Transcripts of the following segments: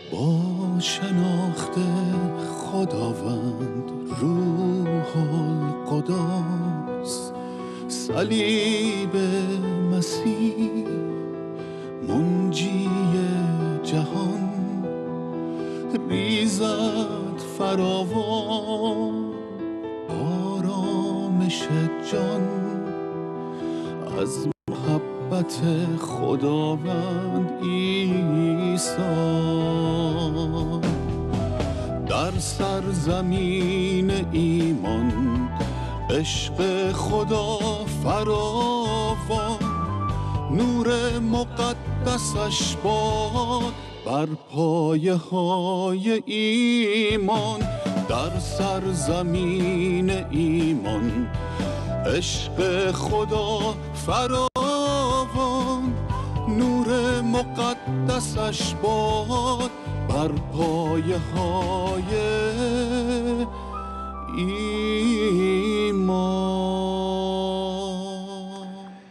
با شناخت خداوند روح القدس، صلیب مسیح منجی جهان، ریزد فراوان آرامش جان از محبت خداوند عیسی. در سرزمین ایمان عشق خدا فراوان، نور مقدسش باد بر پایه های ایمان. در سرزمین ایمان عشق خدا فراوان، نور مقدسش باد بر پایه های ایمان.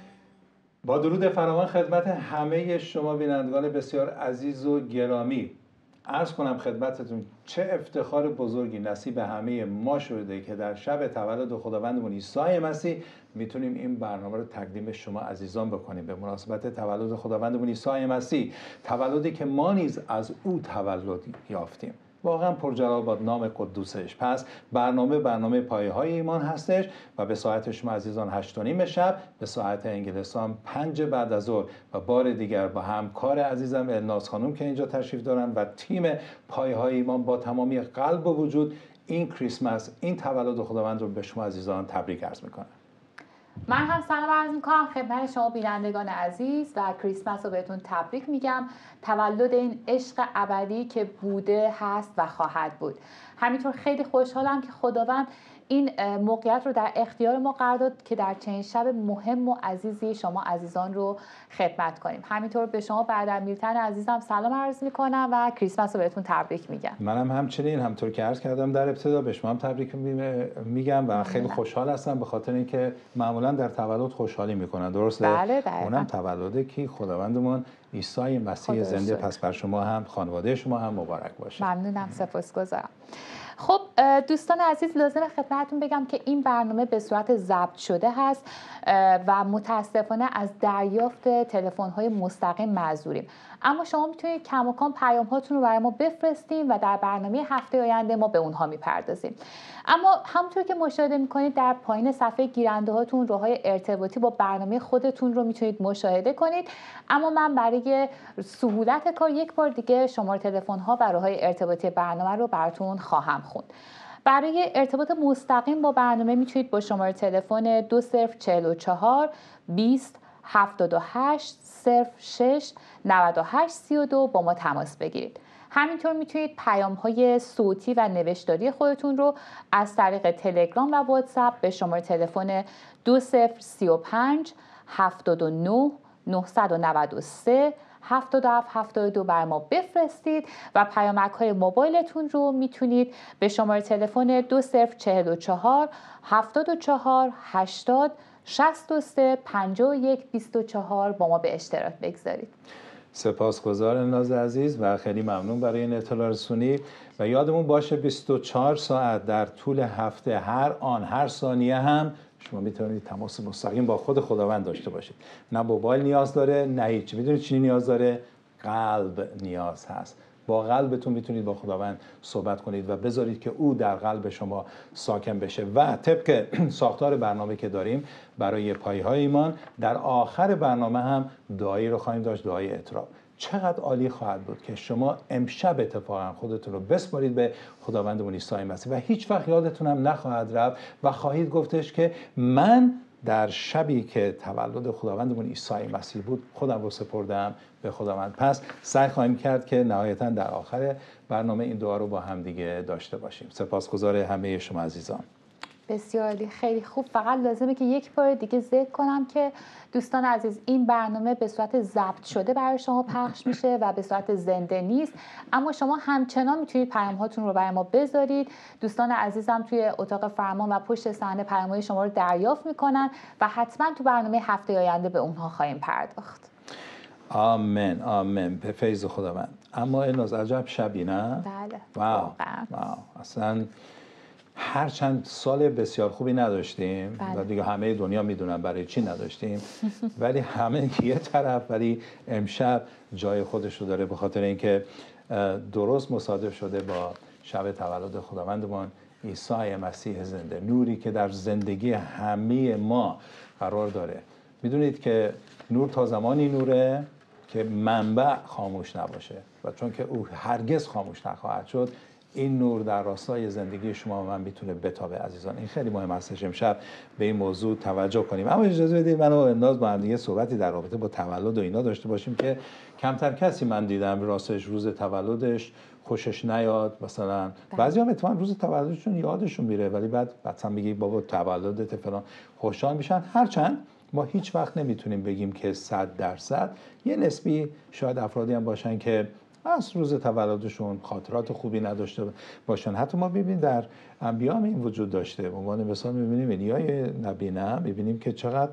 با درود فراوان خدمت همه شما بینندگان بسیار عزیز و گرامی، عرض کنم خدمتتون چه افتخار بزرگی نصیب همه ما شده که در شب تولد خداوندمون عیسی مسیح میتونیم این برنامه رو تقدیم شما عزیزان بکنیم به مناسبت تولد خداوندمون عیسی مسیح، تولدی که ما نیز از او تولد یافتیم. واقعا پرجلال باد نام قدوسش. پس برنامه پایه‌های ایمان هستش و به ساعت شما عزیزان 8:30 شب، به ساعت انگلستان 5 بعد از ظهر و بار دیگر با همکار عزیزم الناز خانم که اینجا تشریف دارن و تیم پایه‌های ایمان با تمامی قلب و وجود این کریسمس، این تولد خداوند رو به شما عزیزان تبریک عرض میکنم. من هم سلام عرض میکنم خدمت شما بینندگان عزیز و کریسمس رو بهتون تبریک میگم. تولد این عشق ابدی که بوده، هست و خواهد بود. همینطور خیلی خوشحالم که خداوند این موقعیت رو در اختیار ما قرار داد که در چنین شب مهم و عزیزی شما عزیزان رو خدمت کنیم. همینطور به شما برادر میلتن عزیزم سلام عرض میکنم و کریسمس رو بهتون تبریک میگم. منم همچنین، همونطور که عرض کردم در ابتدا، به شما هم تبریک میگم و خیلی خوشحال هستم به خاطر اینکه معمولا در تولد خوشحالی میکنن، درسته؟ بله اونم تولدی که خداوندمون عیسی مسیح زنده. پس بر شما هم، خانواده شما هم مبارک باشه. ممنونم، سپاسگزارم. خب دوستان عزیز، لازمه خدمتتون بگم که این برنامه به صورت ضبط شده هست و متاسفانه از دریافت تلفن‌های مستقیم معذوریم، اما شما میتونید کماکان پیام هاتون رو برای ما بفرستین و در برنامه هفته آینده ما به اونها میپردازیم. اما همونطور که مشاهده میکنید در پایین صفحه گیرنده هاتون راههای ارتباطی با برنامه خودتون رو میتونید مشاهده کنید، اما من برای سهولت کار یک بار دیگه شماره تلفن ها و راههای ارتباطی برنامه رو براتون خواهم خوند. برای ارتباط مستقیم با برنامه میتونید با شماره تلفن 2044 20 78 06 98 32 با ما تماس بگیرید. همینطور میتونید پیام‌های صوتی و نوشتاری خودتون رو از طریق تلگرام و واتساپ به شماره تلفن 2035 79 993 7772 بر ما بفرستید و پیامک‌های موبایلتون رو میتونید به شماره تلفن 2044 74 80 63 51 24 با ما به اشتراک بگذارید. سپاسگزار ناز عزیز و خیلی ممنون برای این اطلاع رسونی و یادمون باشه 24 ساعت در طول هفته هر ثانیه هم شما میتونید تماس مستقیم با خود خداوند داشته باشید. نه موبایل نیاز داره، نه هیچ. میدونید چی نیاز داره؟ قلب نیاز هست. با قلبتون میتونید با خداوند صحبت کنید و بذارید که او در قلب شما ساکن بشه. و طبق ساختار برنامه که داریم برای پایه‌های ایمان، در آخر برنامه هم دعایی رو خواهیم داشت، دعای اطراب. چقدر عالی خواهد بود که شما امشب اتفاقا خودتون رو بسپارید به خداوندمون عیسی مسیح و هیچ وقت یادتون هم نخواهد رفت و خواهید گفتش که من در شبی که تولد خداوندمون عیسی مسیح بود خودم رو سپردم به خداوند. پس سعی خواهیم کرد که نهایتاً در آخر برنامه این دعا رو با هم دیگه داشته باشیم. سپاسگزار همه شما عزیزان. بسیار عالی، خیلی خوب. فقط لازمه که یک بار دیگه ذکر کنم که دوستان عزیز این برنامه به صورت ضبط شده برای شما پخش میشه و به صورت زنده نیست، اما شما همچنان میتونید پیام هاتون رو برای ما بذارید. دوستان عزیزم توی اتاق فرمان و پشت صحنه پیام‌های شما رو دریافت میکنن و حتما تو برنامه هفته آینده به اونها خواهیم پرداخت. آمین آمین به فیض خداوند. اما الناز عجب شبی نه؟ بله واو اصلا هرچند سال بسیار خوبی نداشتیم و دیگه همه دنیا میدونن برای چی نداشتیم ولی همه یه طرف، ولی امشب جای خودش رو داره به خاطر اینکه درست مصادف شده با شب تولد خداوندمان عیسی مسیح زنده، نوری که در زندگی همه ما قرار داره. میدونید که نور تا زمانی نوره که منبع خاموش نباشه و چون که او هرگز خاموش نخواهد شد، این نور در راستای زندگی شما و من میتونه بتابه. عزیزان این خیلی مهم هستش امشب به این موضوع توجه کنیم. اما اجازه بدید من و الناز با هم دیگه صحبتی در رابطه با تولد و اینا داشته باشیم که کمتر کسی من دیدم راستش روز تولدش خوشش نیاد. مثلا بعضی‌ها اتفاقا روز تولدشون یادشون میره ولی بعد مثلا میگی بابا تولدت فلان، خوشحال میشن. هرچند ما هیچ وقت نمیتونیم بگیم که 100%، یه نسبی شاید افرادی هم باشن که از روز تولدشون خاطرات خوبی نداشته باشن. حتی ما ببینیم در انبیا هم این وجود داشته. به عنوان مثال میبینیم الیای نبی نه، میبینیم که چقدر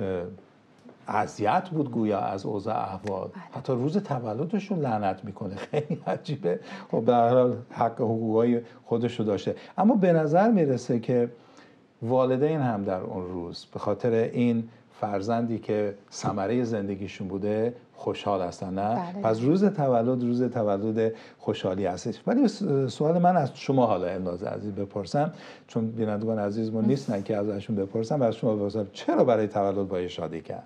اذیت بود گویا از اوضاع احوال. حتی روز تولدشون لعنت میکنه. خیلی عجیبه. خب به هر حال حق حقوقای خودش رو داشته. اما به نظر میرسه که والدین هم در اون روز به خاطر این فرزندی که ثمره زندگیشون بوده خوشحال هستن، نه؟ بله. پس روز تولد خوشحالی هستش. ولی سوال من از شما حالا الناز عزیز بپرسم، چون بینندگان عزیزمون نیستن که ازشون بپرسم، از شما بپرسم چرا برای تولد باید شادی کرد؟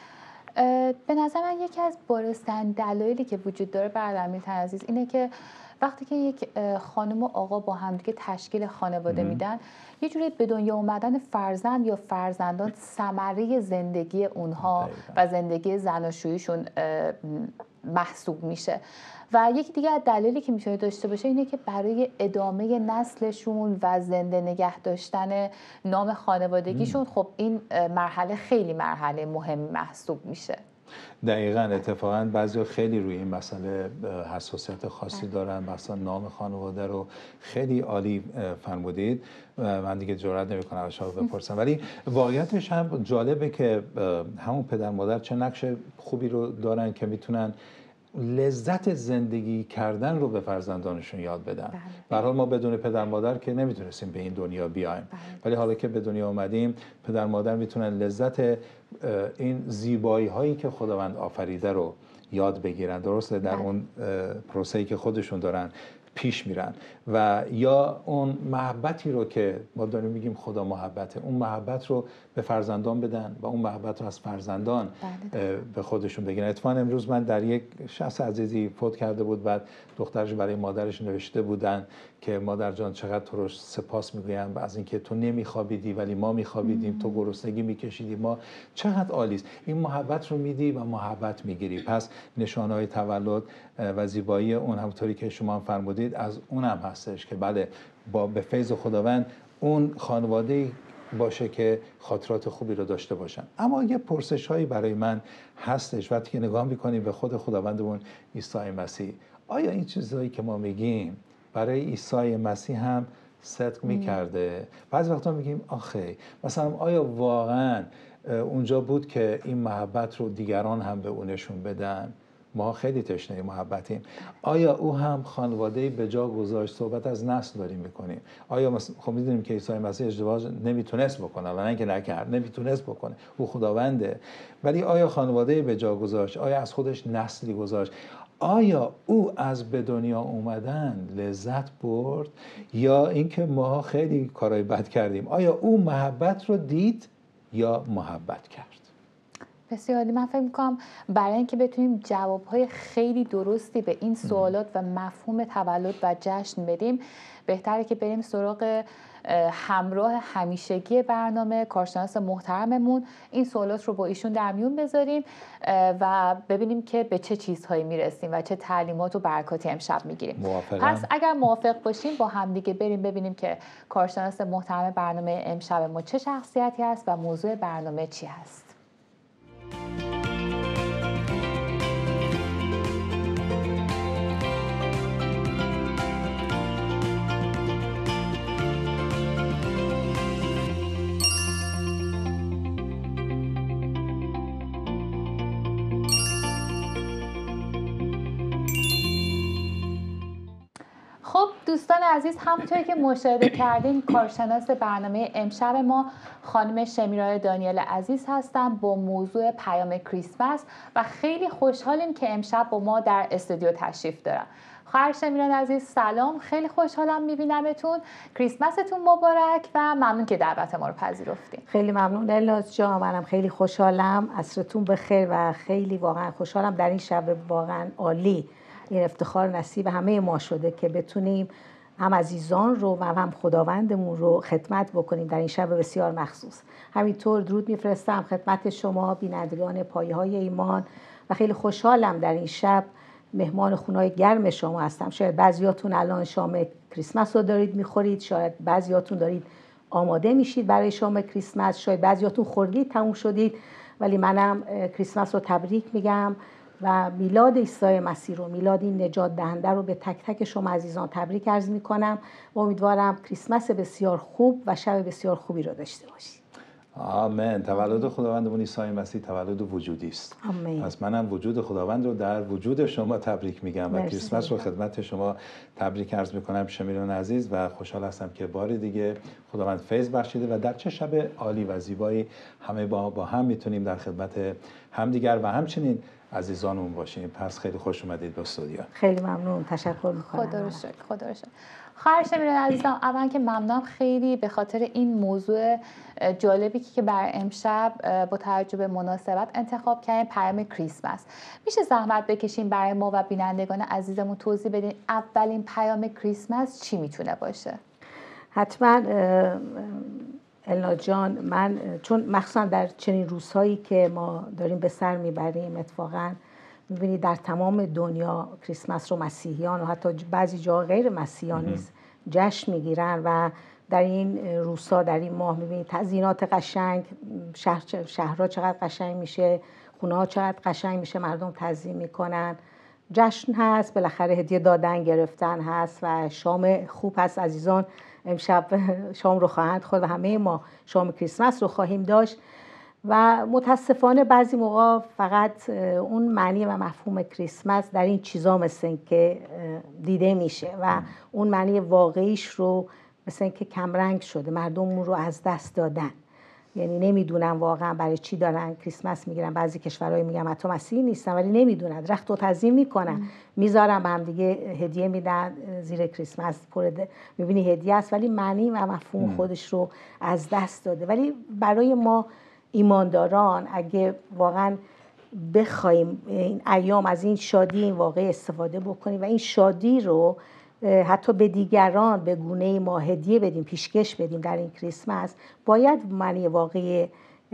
به نظر من یکی از بارزترین دلایلی که وجود داره برادر عزیز اینه که وقتی که یک خانم و آقا با همدیگه تشکیل خانواده میدن، یه جوری به دنیا اومدن فرزند یا فرزندان ثمره زندگی اونها و زندگی زناشوییشون محسوب میشه. و یکی دیگه از دلایلی که میتونه داشته باشه اینه که برای ادامه نسلشون و زنده نگه داشتن نام خانوادگیشون خب این مرحله خیلی مرحله مهم محسوب میشه. دقیقاً. اتفاقاً بعضی خیلی روی این مسئله حساسیت خاصی دارن. مثلا نام خانواده رو خیلی عالی فرمودید. من دیگه جرئت نمی‌کنم از شما بپرسم، ولی واقعیتش هم جالبه که همون پدر مادر چه نقش خوبی رو دارن که میتونن لذت زندگی کردن رو به فرزندانشون یاد بدن. به هر حال ما بدون پدر مادر که نمیتونستیم به این دنیا بیایم، ولی حالا که به دنیا اومدیم پدر مادر میتونن لذت این زیبایی هایی که خداوند آفریده رو یاد بگیرن. درسته در اون پروسه‌ای که خودشون دارن پیش میرن و یا اون محبتی رو که ما داریم میگیم خدا محبته، اون محبت رو به فرزندان بدن و اون محبت رو از فرزندان به خودشون بگیرن. اتفاقا امروز من در یک شخص عزیزی فوت کرده بود، بعد دخترش برای مادرش نوشته بودن که مادر جان چقدر تو رو سپاس میگویم از اینکه تو نمیخوابیدی ولی ما میخوابیدیم، تو گرسنگی میکشیدی، ما چقدر عالی است. این محبت رو میدی و محبت میگیری. پس نشانه‌های تولد و زیبایی اون همونطوری که شما هم فرمودید از اون هم هستش که بله با به فیض خداوند اون خانواده باشه که خاطرات خوبی رو داشته باشن. اما یه پرسش هایی برای من هستش وقتی که نگاه میکنیم به خود خداوندمون عیسی مسیح. آیا این چیزهایی که ما میگیم برای عیسی مسیح هم صدق میکرده؟ بعضی وقتا میگیم آخه مثلا آیا واقعا اونجا بود که این محبت رو دیگران هم به اونشون بدن؟ ما خیلی تشنه محبتیم. آیا او هم خانواده‌ای به جا گذاشت؟ صحبت از نسل داریم میکنیم. آیا خب میدونیم که عیسی مسیح ازدواج نمیتونست بکنه و نه اینکه نکرد، نمیتونست بکنه، او خداونده، ولی آیا خانواده‌ای به جا گذاشت؟ آیا از خودش نسلی گذاشت؟ آیا او از به دنیا اومدن لذت برد یا اینکه ما خیلی کارهای بد کردیم؟ آیا او محبت رو دید یا محبت کرد؟ بسیاری. من فکر میکنم برای اینکه بتونیم جوابهای خیلی درستی به این سوالات و مفهوم تولد و جشن بدیم، بهتره که بریم سراغ همراه همیشگی برنامه، کارشناس محترممون، این سوالات رو با ایشون در میون بذاریم و ببینیم که به چه چیزهایی میرسیم و چه تعلیمات و برکاتی امشب میگیریم. پس اگر موافق باشیم با همدیگه بریم ببینیم که کارشناس محترم برنامه امشب ما چه شخصیتی هست و موضوع برنامه چی هست. دوستان عزیز، همونطوری که مشاهده کردین کارشناس برنامه امشب ما خانم شمیرا دانیل عزیز هستن با موضوع پیام کریسمس و خیلی خوشحالیم که امشب با ما در استودیو تشریف دارن. خواهر شمیرا عزیز سلام، خیلی خوشحالم میبینمتون. کریسمستون مبارک و ممنون که دعوت ما رو پذیرفتین. خیلی ممنون الناز جان، منم خیلی خوشحالم. عصرتون بخیر و خیلی واقعا خوشحالم در این شب واقعا عالی. این افتخار نصیب همه ما شده که بتونیم هم عزیزان رو و هم خداوندمون رو خدمت بکنیم در این شب بسیار مخصوص. همینطور درود میفرستم خدمت شما بینندگان پایه‌های ایمان و خیلی خوشحالم در این شب مهمان خونه‌های گرم شما هستم. شاید بعضیاتون الان شام کریسمس رو دارید میخورید، شاید بعضیاتون دارید آماده میشید برای شام کریسمس، شاید بعضیاتون خوردید تموم شدید، ولی منم کریسمس رو تبریک میگم و میلاد عیسی مسیح رو، میلاد این نجات دهنده رو به تک تک شما عزیزان تبریک عرض میکنم و امیدوارم کریسمس بسیار خوب و شب بسیار خوبی رو داشته باشید. آمین. تولد خداوندمون عیسی مسیح تولد وجودی است. آمین. پس منم وجود خداوند رو در وجود شما تبریک میگم و کریسمس رو خدمت شما تبریک عرض میکنم شمیران عزیز و خوشحال هستم که بار دیگه خداوند فیض بخشیده و در چه شب عالی و زیبایی همه با هم میتونیم در خدمت همدیگر و همچنین عزیزانمون باشیم. پس خیلی خوش اومدید به استودیو. خیلی ممنون، تشکر میکنم. خدا رو شکر، خدا رو شکر. خواهر شمیرا عزیزم، اول که ممنونم خیلی به خاطر این موضوع جالبی که برای امشب با توجه به مناسبت انتخاب کردیم، پیام کریسمس. میشه زحمت بکشیم برای ما و بینندگان عزیزمون توضیح بدین اولین پیام کریسمس چی میتونه باشه؟ حتما النا جان، من چون مخصوصا در چنین روزهایی که ما داریم به سر میبریم، اتفاقا میبینید در تمام دنیا کریسمس رو مسیحیان و حتی بعضی جا غیر مسیحیان نیست جشن میگیرن و در این روزها در این ماه میبینید تزیینات قشنگ، شهرها چقدر قشنگ میشه، خونه ها چقدر قشنگ میشه، مردم تزیین میکنن، جشن هست، بالاخره هدیه دادن گرفتن هست و شام خوب هست. عزیزان امشب شام رو خواهند خورد و همه ما شام کریسمس رو خواهیم داشت و متاسفانه بعضی موقع فقط اون معنی و مفهوم کریسمس در این چیزا مثل این که دیده میشه و اون معنی واقعیش رو مثل این که کمرنگ شده، مردم اون رو از دست دادن، یعنی نمیدونن واقعا برای چی دارن کریسمس میگیرن. بعضی کشورهای میگن حتی مسیحی نیستن ولی نمیدونن، رخت و تزیین میکنن، میذارن به هم دیگه هدیه میدن زیر کریسمس، میبینی هدیه است ولی معنی و مفهوم خودش رو از دست داده. ولی برای ما ایمانداران اگه واقعا بخوایم این ایام از این شادی این واقعی استفاده بکنیم و این شادی رو حتی به دیگران به گونه ما هدیه بدیم، پیشکش بدیم در این کریسمس، باید معنی واقعی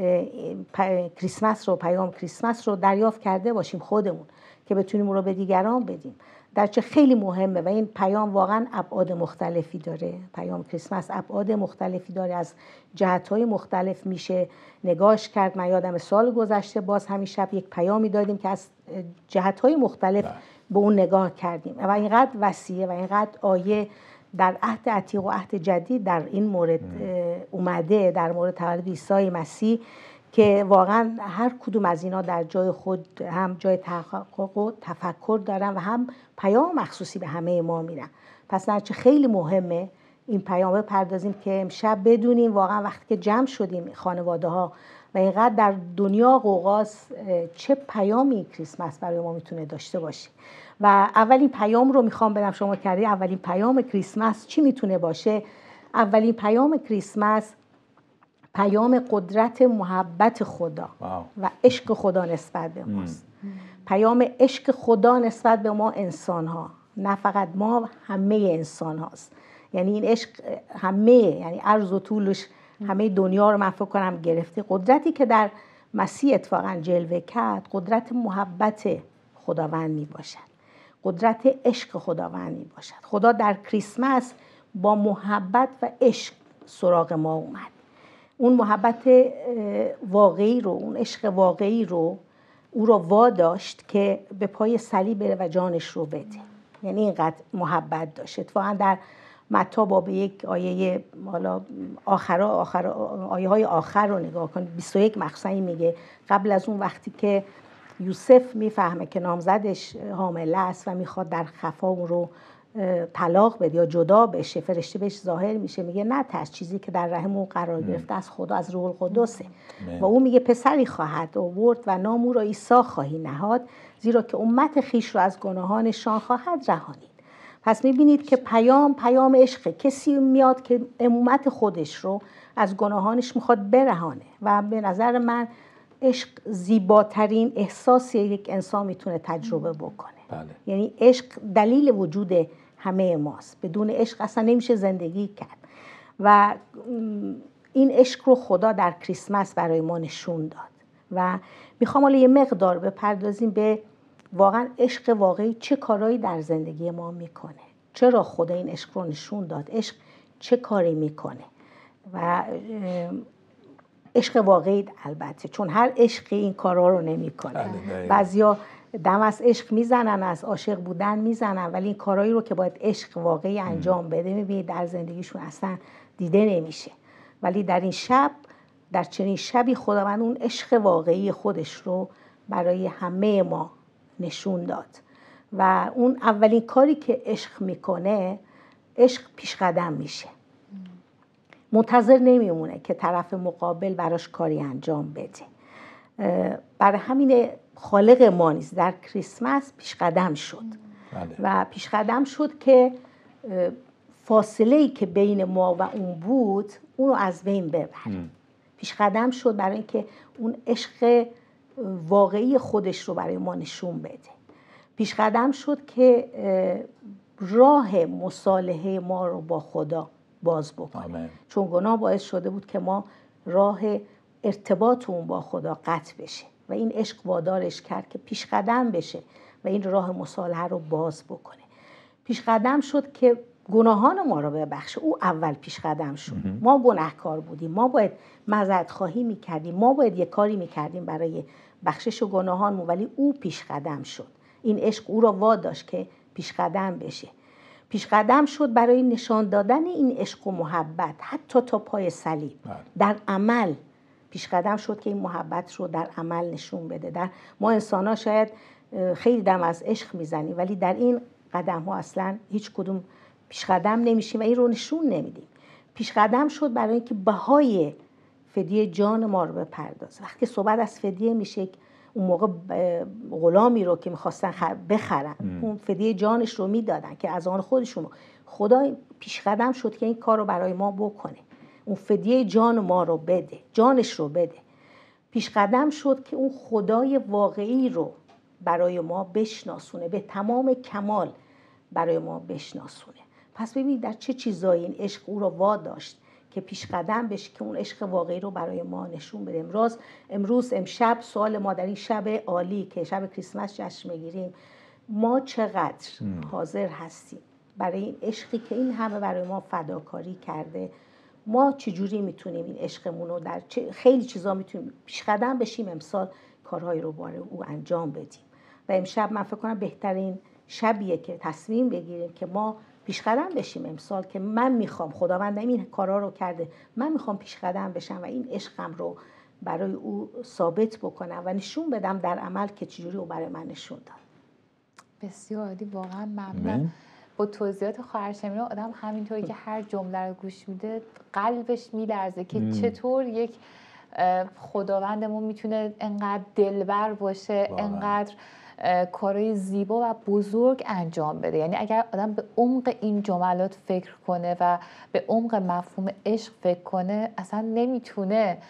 کریسمس رو، پیام کریسمس رو دریافت کرده باشیم خودمون که بتونیم اون رو به دیگران بدیم. درچه خیلی مهمه و این پیام واقعا ابعاد مختلفی داره. پیام کریسمس ابعاد مختلفی داره، از جهت‌های مختلف میشه نگاش کرد. من یادم سال گذشته باز همین شب یک پیامی دادیم که از جهت‌های مختلف به اون نگاه کردیم و اینقدر وسیعه و اینقدر آیه در عهد عتیق و عهد جدید در این مورد اومده، در مورد تولد عیسی مسیح، که واقعا هر کدوم از اینا در جای خود هم جای تحقق و تفکر دارن و هم پیام مخصوصی به همه ما میرن. پس نرچه خیلی مهمه این پیام بپردازیم که امشب بدونیم واقعا وقتی که جمع شدیم خانواده ها و اینقدر در دنیا قوقاست، چه پیامی کریسمس برای ما میتونه داشته باشه. و اولین پیام رو میخوام بدم شما کردی، اولین پیام کریسمس چی میتونه باشه؟ اولین پیام کریسمس پیام قدرت محبت خدا و عشق خدا نسبت به ماست. پیام عشق خدا نسبت به ما انسان ها، نه فقط ما، همه انسان هاست. یعنی این عشق همه، یعنی عرض و طولش همه دنیا رو من فکر کنم گرفته. قدرتی که در مسیح اتفاقا جلوه کرد قدرت محبت خداوند می باشد، قدرت عشق خداوند می باشد. خدا در کریسمس با محبت و عشق سراغ ما اومد. اون محبت واقعی رو، اون عشق واقعی رو او را واداشت که به پای صلیب بره و جانش رو بده. یعنی اینقدر محبت داشت. اتفاقا در متی باب 1 آیه حالا آیه های آخر رو نگاه کنید، 21 مخصوصا میگه قبل از اون وقتی که یوسف میفهمه که نامزدش حامله است و میخواد در خفا اون رو طلاق بده یا جدا بشه، فرشته بهش ظاهر میشه میگه نه ترس، چیزی که در رحم او قرار گرفته از خدا، از روح القدسه. و او میگه پسری خواهد آورد و نام او را عیسی خواهی نهاد، زیرا که امت خویش را از گناهانشان خواهد رهانید. پس میبینید که پیام عشق. کسی میاد که امت خودش رو از گناهانش میخواد برهانه و به نظر من عشق زیباترین احساسی یک انسان میتونه تجربه بکنه. بله. یعنی عشق دلیل وجود همه ماست. بدون عشق اصلا نمیشه زندگی کرد و این عشق رو خدا در کریسمس برای ما نشون داد و میخوام حالا یه مقدار بپردازیم به واقعا عشق واقعی چه کارهایی در زندگی ما میکنه، چرا خدا این عشق رو نشون داد، عشق چه کاری میکنه و عشق واقعی البته، چون هر عشقی این کارها رو نمیکنه. بعضیا دم از عشق میزنن، از عاشق بودن میزنن، ولی این کارهایی رو که باید عشق واقعی انجام بده میبینید در زندگیشون اصلا دیده نمیشه. ولی در این شب، در چنین شبی خداوند اون عشق واقعی خودش رو برای همه ما نشون داد و اون اولین کاری که عشق میکنه، عشق پیش قدم میشه، منتظر نمیمونه که طرف مقابل براش کاری انجام بده. برای همین خالق ما نیز در کریسمس پیش قدم شد. بله. و پیش قدم شد که فاصله‌ای که بین ما و اون بود اونو از بین ببره. پیش قدم شد برای اینکه اون عشق واقعی خودش رو برای ما نشون بده. پیش قدم شد که راه مصالحه ما رو با خدا باز بکنه. آمین. چون گناه باعث شده بود که ما راه ارتباطمون با خدا قطع بشه و این عشق وادارش کرد که پیش قدم بشه و این راه مصالحه رو باز بکنه. پیش قدم شد که گناهان ما رو ببخشه. او اول پیش قدم شد. ما گناهکار بودیم، ما باید معذرت خواهی میکردیم، ما باید یه کاری میکردیم برای بخشش گناهانمون، ولی او پیش قدم شد. این عشق او را واداشت که پیش قدم بشه. پیش قدم شد برای نشان دادن این عشق و محبت حتی تا پای صلیب. در عمل پیش قدم شد که این محبت رو در عمل نشون بده. ما انسان‌ها شاید خیلی دم از عشق میزنیم ولی در این قدم ها اصلا هیچ کدوم پیش قدم نمیشیم و این رو نشون نمیدیم. پیش قدم شد برای اینکه بهای فدیه جان ما رو بپردازه. وقتی صحبت از فدیه میشه، اون موقع غلامی رو که میخواستن بخرن اون فدیه جانش رو میدادن که از آن خودشون. خدا پیش قدم شد که این کار رو برای ما بکنه، اون فدیه جان ما رو بده، جانش رو بده. پیش قدم شد که اون خدای واقعی رو برای ما بشناسونه، به تمام کمال برای ما بشناسونه. پس ببینید در چه چیزایی این عشق او رو واداشت که پیش قدم بشه که اون عشق واقعی رو برای ما نشون بده. امشب سوال ما در این شب عالی که شب کریسمس جشن میگیریم، ما چقدر حاضر هستیم برای این عشقی که این همه برای ما فداکاری کرده؟ ما چجوری میتونیم این عشقمون رو در خیلی چیزا میتونیم پیش قدم بشیم، امسال کارهایی رو برای او انجام بدیم. و امشب من فکر کنم بهترین شبیه که تصمیم بگیریم که ما پیش قدم بشیم امسال، که من میخوام، خداوند این کارا رو کرده، من میخوام پیش قدم بشم و این عشقم رو برای او ثابت بکنم و نشون بدم در عمل که چجوری او برای من نشون داد. بسیار عالی، واقعا ممنونم. با توضیحات خواهر شمیرا آدم همینطوری که هر جمله رو گوش میده قلبش میلرزه که چطور یک خداوندمون میتونه انقدر دلبر باشه، انقدر کارهای زیبا و بزرگ انجام بده. یعنی اگر آدم به عمق این جملات فکر کنه و به عمق مفهوم عشق فکر کنه، اصلا نمیتونه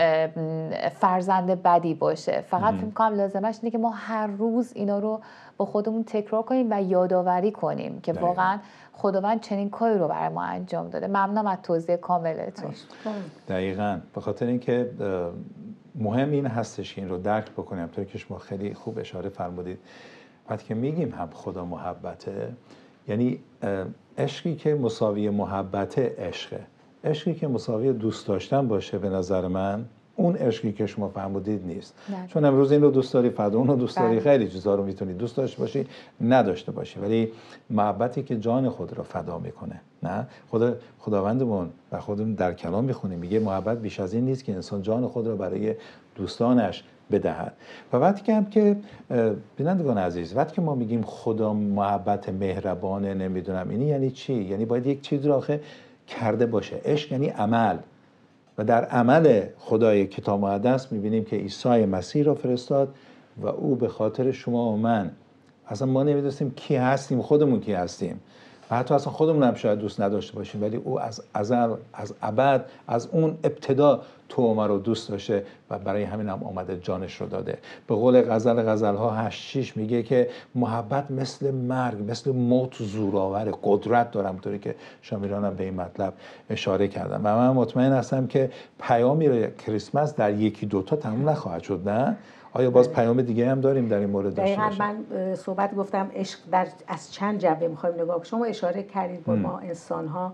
فرزند بدی باشه. فقط فکر کنم لازمش اینه که ما هر روز اینا رو با خودمون تکرار کنیم و یادآوری کنیم که واقعا خداوند چنین کاری رو برای ما انجام داده. ممنونم از توضیح کاملتون. دقیقاً به خاطر اینکه مهم این هستش که این رو درک بکنیم. طوری که شما خیلی خوب اشاره فرمودید، وقتی که میگیم هم خدا محبته، یعنی عشقی که مساوی محبته عشقه. عشقی که مساوی دوست داشتن باشه به نظر من اون عشقی که شما فرمودید نیست. چون امروز این رو دوست داری، فردا اون رو دوست داری، خیلی چیزا رو میتونی دوست داشته باشی، نداشته باشی، ولی محبتی که جان خود رو فدا میکنه. نه خداوندمون و خودمون در کلام میخونیم میگه محبت بیش از این نیست که انسان جان خود رو برای دوستانش بدهد. و وقتی که هم که بینندگان عزیز، وقتی که ما میگیم خدا محبت مهربانه، نمیدونم اینی یعنی چی؟ یعنی باید یک چیز رو آخه کرده باشه. عشق یعنی عمل، و در عمل خدای کتاب مقدس میبینیم که عیسی مسیح را فرستاد و او به خاطر شما و من، اصلا ما نمیدونستیم کی هستیم، خودمون کی هستیم، و حتی اصلا خودمون هم شاید دوست نداشته باشیم، ولی او از ازل، از ابد، از اون ابتدا تو و ما رو دوست داشته و برای همین هم آمده جانش رو داده. به قول غزل‌ها 8:6 میگه که محبت مثل مرگ، مثل موت زورآور، قدرت داره، همونطوری که شامیران هم به این مطلب اشاره کردن. و من مطمئن هستم که پیامی کریسمس در یکی دوتا تموم نخواهد شد، نه؟ آیا باز پیام دیگه هم داریم در این مورد داشته دقیقاً باشیم؟ من صحبت گفتم عشق از چند جنبه میخوایم نگاه کنیم. شما اشاره کردید با ما انسان‌ها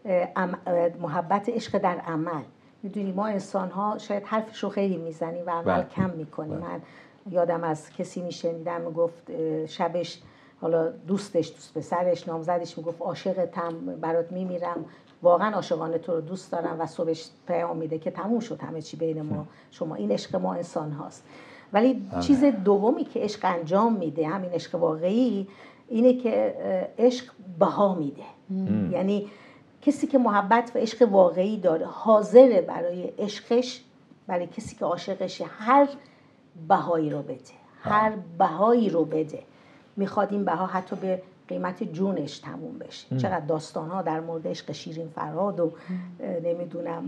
محبت عشق در عمل. میدونی ما انسان‌ها شاید حرفش رو خیلی میزنیم و عمل کم میکنیم. من یادم از کسی میشنیدم میگفت شبش، حالا دوست پسرش، نامزدش میگفت عاشقتم، برات میمیرم، واقعا عاشقانه تو رو دوست دارم، و صبحش پیام میده که تموم شد همه چی بین ما شما. این عشق ما انسان هاست. ولی چیز دومی که عشق انجام میده، همین عشق واقعی، اینه که عشق بها میده. یعنی کسی که محبت و عشق واقعی داره حاضره برای عشقش، برای کسی که عاشقشه، هر بهایی رو بده، هر بهایی رو بده. میخواد این بها حتی به قیمت جونش تموم بشه. چقدر داستان ها در مورد عشق شیرین فرهاد و نمیدونم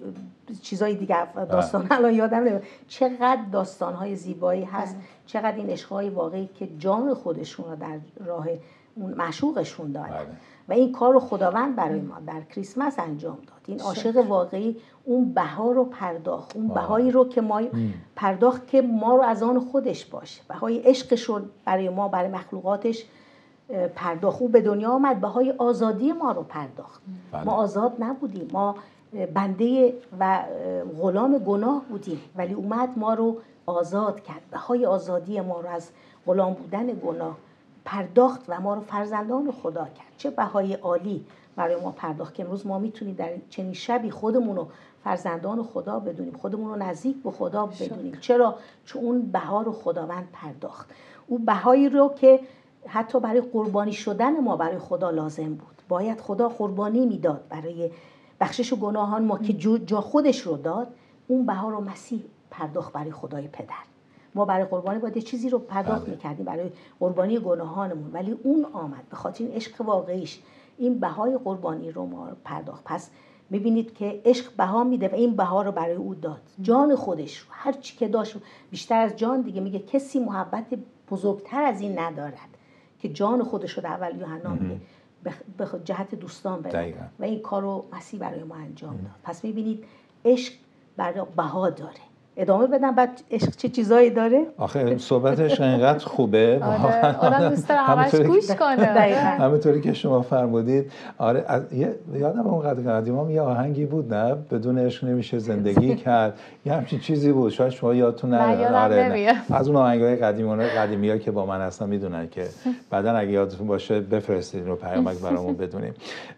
چیزای دیگه، داستان الان یادم نمیاد، چقدر داستان های زیبایی هست، چقدر این عشق های واقعی که جان خودشون رو در راه اون معشوقشون دادن. و این کار رو خداوند برای ما در کریسمس انجام داد. این عاشق واقعی اون بها رو پرداخت، اون بهایی رو که ما پرداخت که ما رو از آن خودش باشه، بهای عشقش رو برای ما، برای مخلوقاتش پرداخت. او به دنیا آمد، بهای آزادی ما رو پرداخت. ما آزاد نبودیم، ما بنده و غلام گناه بودیم، ولی اومد ما رو آزاد کرد. بهای آزادی ما رو از غلام بودن گناه پرداخت و ما رو فرزندان خدا کرد. چه بهای عالی برای ما پرداخت که امروز ما میتونیم در چنین شبی خودمون رو فرزندان خدا بدونیم، خودمون رو نزدیک به خدا بدونیم. چرا؟ چون اون بها رو خداوند پرداخت. اون بهایی رو که حتی برای قربانی شدن ما برای خدا لازم بود. باید خدا قربانی میداد برای بخشش گناهان ما، که جا خودش رو داد. اون بها رو مسیح پرداخت برای خدای پدر. ما برای قربانی باید یه چیزی رو پرداخت میکردیم برای قربانی گناهانمون، ولی اون آمد به خاطر این عشق واقعیش این بهای قربانی رو ما پرداخت. پس میبینید که عشق بها میده و این بها رو برای او داد، جان خودش رو، هر چی که داشت بیشتر از جان دیگه. میگه کسی محبت بزرگتر از این ندارد که جان خودش رو در اول یوحنا میگه به جهت دوستان بده، و این کار رو مسیح برای ما انجام داد. پس میبینید عشق برای بها داره. ادامه بدم بعد عشق چه چیزایی داره؟ آخه صحبتش اینقدر خوبه، آدم دوست داره همش گوش کنه. همونطوری که شما فرمودید. آره یادم اون قدیما یه آهنگی بود، نه بدون عشق نمیشه زندگی کرد، یه همچین چیزی بود، شاید شما یادتون نره. از اون آهنگای قدیمی‌ها که با من هستن میدونن که بعدن اگه یادتون باشه بفرستید رو پیامک برامون بدونیم.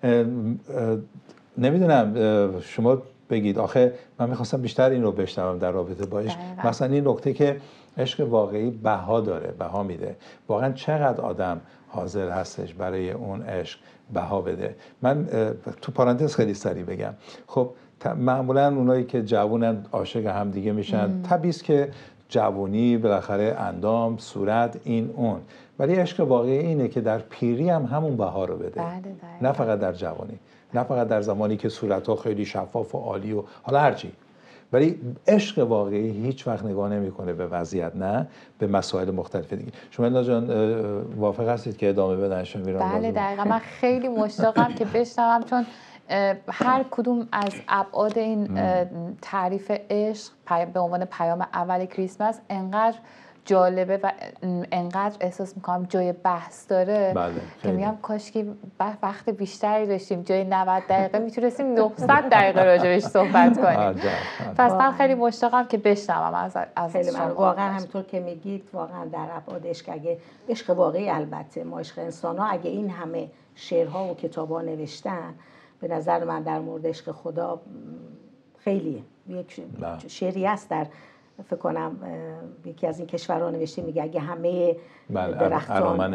نمیدونم شما بگید. آخه من میخواستم بیشتر این رو بشنوم در رابطه با عشق. مثلا این نکته که عشق واقعی بها داره، بها میده. واقعا چقدر آدم حاضر هستش برای اون عشق بها بده. من تو پرانتز خیلی سریع بگم، خب معمولا اونایی که جوونن عاشق هم دیگه میشن، طبیعیه که جوونی بالاخره اندام، صورت، این اون. ولی عشق واقعی اینه که در پیری هم همون بها رو بده. نه فقط در جوانی، نه فقط در زمانی که صورت‌ها خیلی شفاف و عالی و حالا هرچی. ولی عشق واقعی هیچ وقت نگاه نمی‌کنه به وضعیت، نه به مسائل مختلف دیگه. شما النا جان موافق هستید که ادامه بدن شمیران؟ بله دقیقاً. من خیلی مشتاقم که بشنوم، چون هر کدوم از ابعاد این تعریف عشق به عنوان پیام اول کریسمس انقدر جالبه و انقدر احساس میکنم جای بحث داره که میگم کاش که وقت بیشتری داشتیم، جای 90 دقیقه میتونستیم 900 دقیقه راجبش صحبت کنیم. پس من خیلی مشتاقم که بشنوم از شما. واقعا همینطور که میگید، واقعا در ابعاد عشق، اگه عشق واقعی، البته ما عشق انسان‌ها، اگه این همه شعرها و کتاب‌ها نوشتن، به نظر من در مورد عشق خدا خیلی یک شعری است در فکر کنم یکی از این کشورها نوشته میگه اگه همه درختان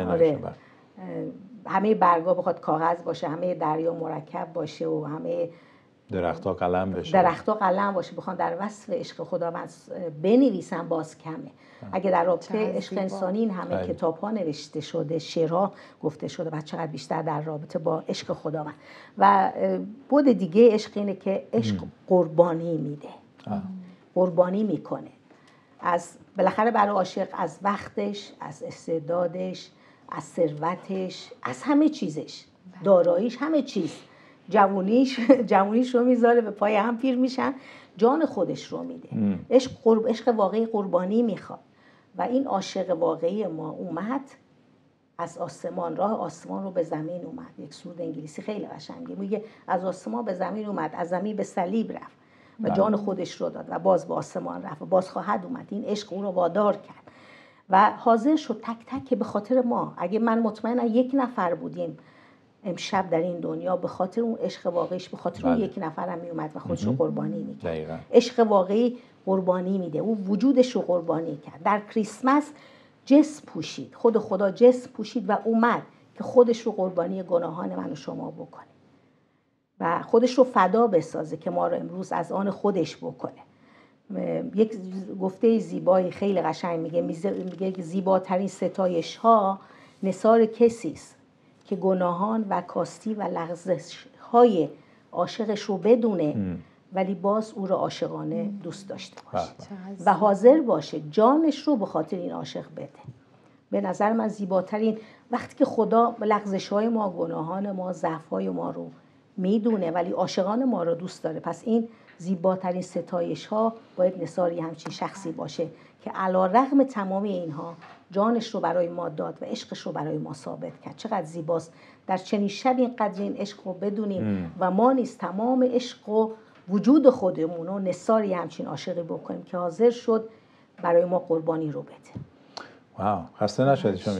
همه برگا بخواد کاغذ باشه، همه دریا مرکب باشه و همه درخت‌ها قلم باشه بخوان در وصف عشق خداوند بنویسن باز کمه. اگه در رابطه عشق انسانی این همه کتاب‌ها نوشته شده، شعرها گفته شده، بعد چقدر بیشتر در رابطه با عشق خداوند. و بود دیگه عشق اینه که عشق قربانی میده، قربانی میکنه، از بالاخره برای عاشق از وقتش، از استعدادش، از ثروتش، از همه چیزش، داراییش، همه چیز، جوونیش رو میذاره به پای هم، پیر میشن، جان خودش رو میده. عشق واقعی قربانی میخواد. و این عاشق واقعی ما اومد از آسمان، راه آسمان رو به زمین اومد. یک سرود انگلیسی خیلی قشنگه میگه از آسمان به زمین اومد، از زمین به صلیب رفت و جان خودش رو داد و باز به آسمان رفت و باز خواهد اومد. این عشق او رو وادار کرد و حاضر شد تک تک که به خاطر ما. اگه من مطمئنم یک نفر بودیم امشب در این دنیا، به خاطر اون عشق واقعیش، به خاطر اون یک نفر هم میومد و خودش رو قربانی میکرد. عشق واقعی قربانی میده، او وجودش رو قربانی کرد. در کریسمس جسم پوشید، خود خدا جسم پوشید و اومد که خودش رو قربانی گناهان من و شما بکنه و خودش رو فدا بسازه که ما رو امروز از آن خودش بکنه. یک گفته زیبایی خیلی قشنگ میگه زیباترین ستایش ها نثار کسی است که گناهان و کاستی و لغزش های عاشقش رو بدونه ولی باز او رو عاشقانه دوست داشته باشه و حاضر باشه جانش رو به خاطر این عاشق بده. به نظر من زیباترین وقتی که خدا لغزش های ما، گناهان ما، ضعف های ما رو میدونه ولی عاشقان ما رو دوست داره. پس این زیباترین ستایش ها باید نثاری همچین شخصی باشه که علی‌رغم تمام اینها جانش رو برای ما داد و عشقش رو برای ما ثابت کرد. چقدر زیباست در چنین شب اینقدر این عشق رو بدونیم و ما نیز تمام عشق و وجود خودمون رو نثاری همچین عاشقی بکنیم که حاضر شد برای ما قربانی رو بده. واو، خسته نشدی شما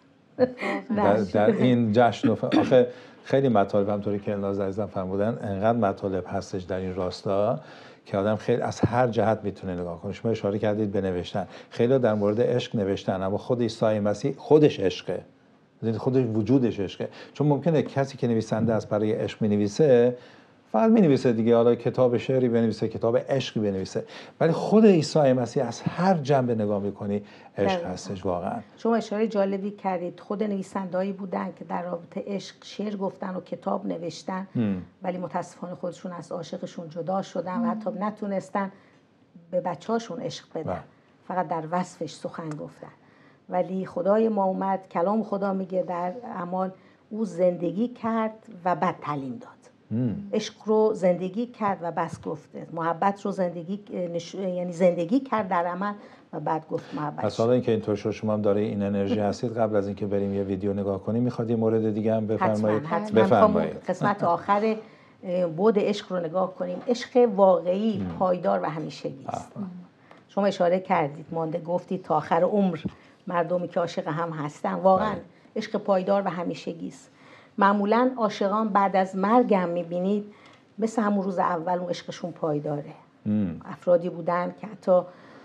در این جشن آخه خیلی مطالب همطوری که الناز عزیزم فرمودن، انقدر مطالب هستش در این راستا که آدم خیلی از هر جهت میتونه نگاه کنه. شما اشاره کردید به نوشتن، خیلی در مورد عشق نوشتن، اما خود عیسی مسیح خودش عشقه، خودش وجودش عشقه. چون ممکنه کسی که نویسنده است برای عشق مینویسه فقط مینویسه دیگه، حالا کتاب شعری بنویسه، کتاب عشقی بنویسه، ولی خود عیسی مسیح از هر جنبه نگاه میکنی عشق هستش واقعا. شما اشاره جالبی کردید، خود نویسندهایی بودن که در رابطه عشق شعر گفتن و کتاب نوشتن ولی متاسفانه خودشون از عاشقشون جدا شدن و حتی نتونستن به بچه‌هاشون عشق بدن، فقط در وصفش سخن گفتن. ولی خدای ما اومد، کلام خدا میگه در اعمال، او زندگی کرد و بعد تعلیم داد. عشق رو زندگی کرد و بس گفته، محبت رو یعنی زندگی کرد در عمل و بعد گفت محبت. پس حالا اینکه اینطور شد شما هم داره این انرژی هستید، قبل از اینکه بریم یه ویدیو نگاه کنیم میخواد یه مورد دیگه هم بفرمایید. حتما قسمت آخر بود عشق رو نگاه کنیم. عشق واقعی پایدار و همیشگی است. شما اشاره کردید، مانده گفتید تا آخر عمر مردمی که عاشق هم هستن، واقعا عشق پایدار و همیشگی است. معمولا عاشقان بعد از مرگ هم میبینید مثل همون روز اول اون عشقشون پایداره. افرادی بودن که حتی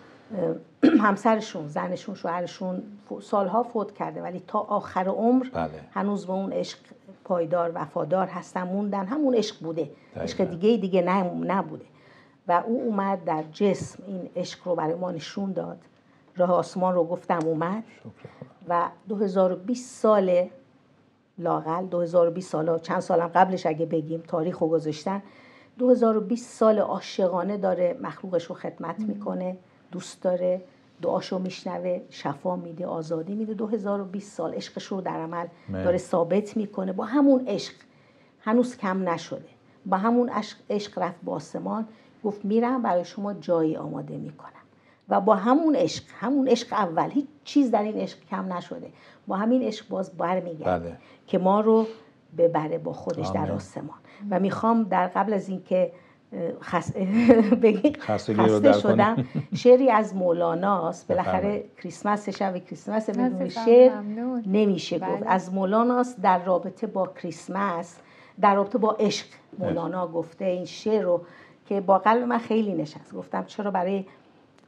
همسرشون، زنشون، شوهرشون سالها فوت کرده ولی تا آخر عمر هنوز به اون عشق پایدار وفادار هستن، موندن، همون عشق بوده، عشق دیگه نبوده. و او اومد در جسم این عشق رو برای ما نشون داد. راه آسمان رو گفتم اومد و 2020 سال، لاقل 2020 سال، چند سالم قبلش اگه بگیم تاریخ رو گذاشتن، 2020 سال عاشقانه داره مخلوقش رو خدمت میکنه، دوست داره، دعاشو میشنوه، شفا میده، آزادی میده. 2020 سال عشقش رو در عمل داره ثابت میکنه. با همون عشق هنوز کم نشده، با همون عشق رفت با آسمان، گفت میرم برای شما جایی آماده میکنم. و با همون عشق اول، هیچ چیز در این عشق کم نشده، با همین عشق باز برمیگرده که ما رو ببره با خودش در آسمان. و میخوام در قبل از اینکه خسته شدم، شعری از مولاناست. بالاخره کریسمس، شب کریسمس، بدون شعر نمیشه گفت. از مولاناست در رابطه با کریسمس، در رابطه با عشق. مولانا گفته این شعر رو که با قلب من خیلی نشست. گفتم چرا برای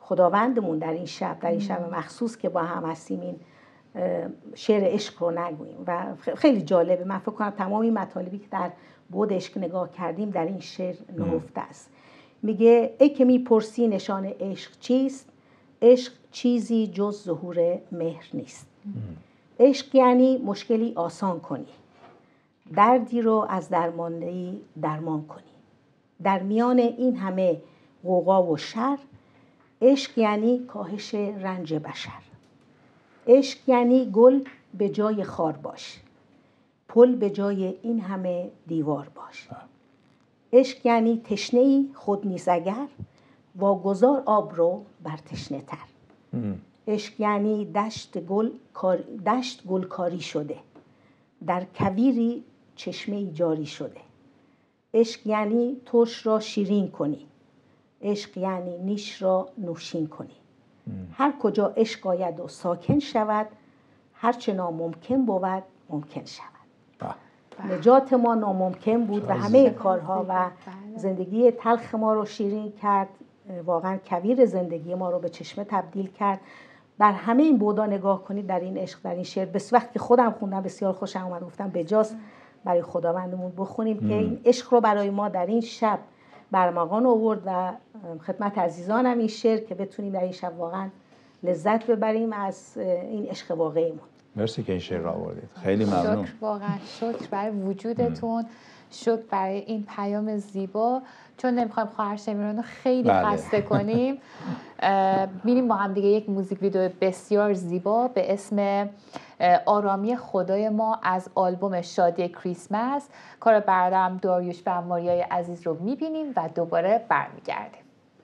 خداوندمون در این شب مخصوص که با هم هستیم این شعر عشق رو نگوییم. و خیلی جالبه، من فکر کنم تمام این مطالبی که در بود عشق نگاه کردیم در این شعر نهفته است. میگه ای که میپرسی نشان عشق چیست، عشق چیزی جز ظهور مهر نیست. عشق یعنی مشکلی آسان کنی، دردی رو از درماندهی درمان کنی. در میان این همه غوغا و شر، عشق یعنی کاهش رنج بشر. عشق یعنی گل به جای خار باش، پل به جای این همه دیوار باش. عشق یعنی تشنه‌ای خود نیز اگر، واگذار آب رو بر تشنه تر. عشق یعنی دشت گلکاری شده، در کویری چشمه جاری شده. عشق یعنی ترش را شیرین کنی، عشق یعنی نیش را نوشین کنی. هر کجا عشق آید و ساکن شود، هرچه ناممکن بود ممکن شود. نجات ما ناممکن بود و همه کارها و زندگی تلخ ما رو شیرین کرد، واقعا کویر زندگی ما رو به چشمه تبدیل کرد. بر همه این بعدا نگاه کنید در این عشق، در این شعر. بس وقتی خودم خوندم بسیار خوشم اومد، گفتم بجاست برای خداوندمون بخونیم که این عشق رو برای ما در این شب برمغان آورد و خدمت عزیزانم این شعر که بتونیم در این شب واقعا لذت ببریم از این عشق واقعیمون. مرسی که این شعر را آوردید، خیلی ممنون. شکر، واقعا شکر برای وجودتون، شکر برای این پیام زیبا. چون نمیخوایم خواهر شمیران رو خیلی خسته کنیم، میریم با هم دیگه یک موزیک ویدیو بسیار زیبا به اسم آرامی خدای ما از آلبوم شادی کریسمس کار برادرم داریوش و ماریای عزیز رو میبینیم و دوباره برمیگردیم.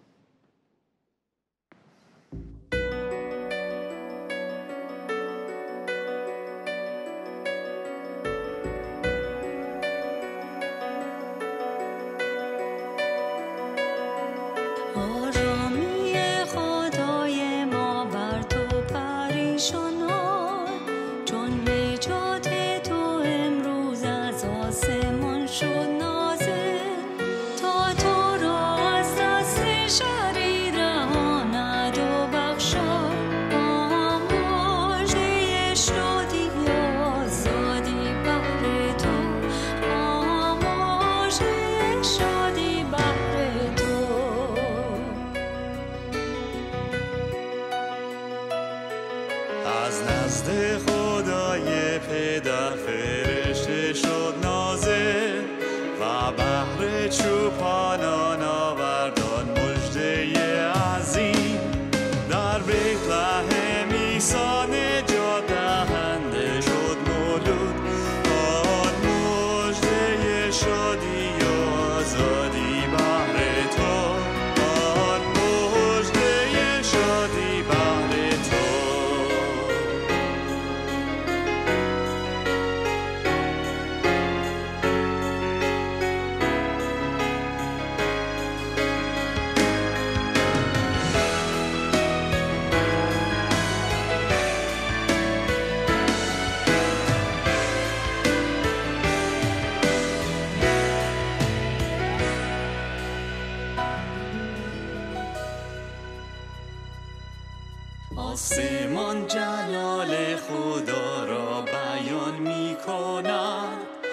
آسمان جلال خدا را بیان می کند،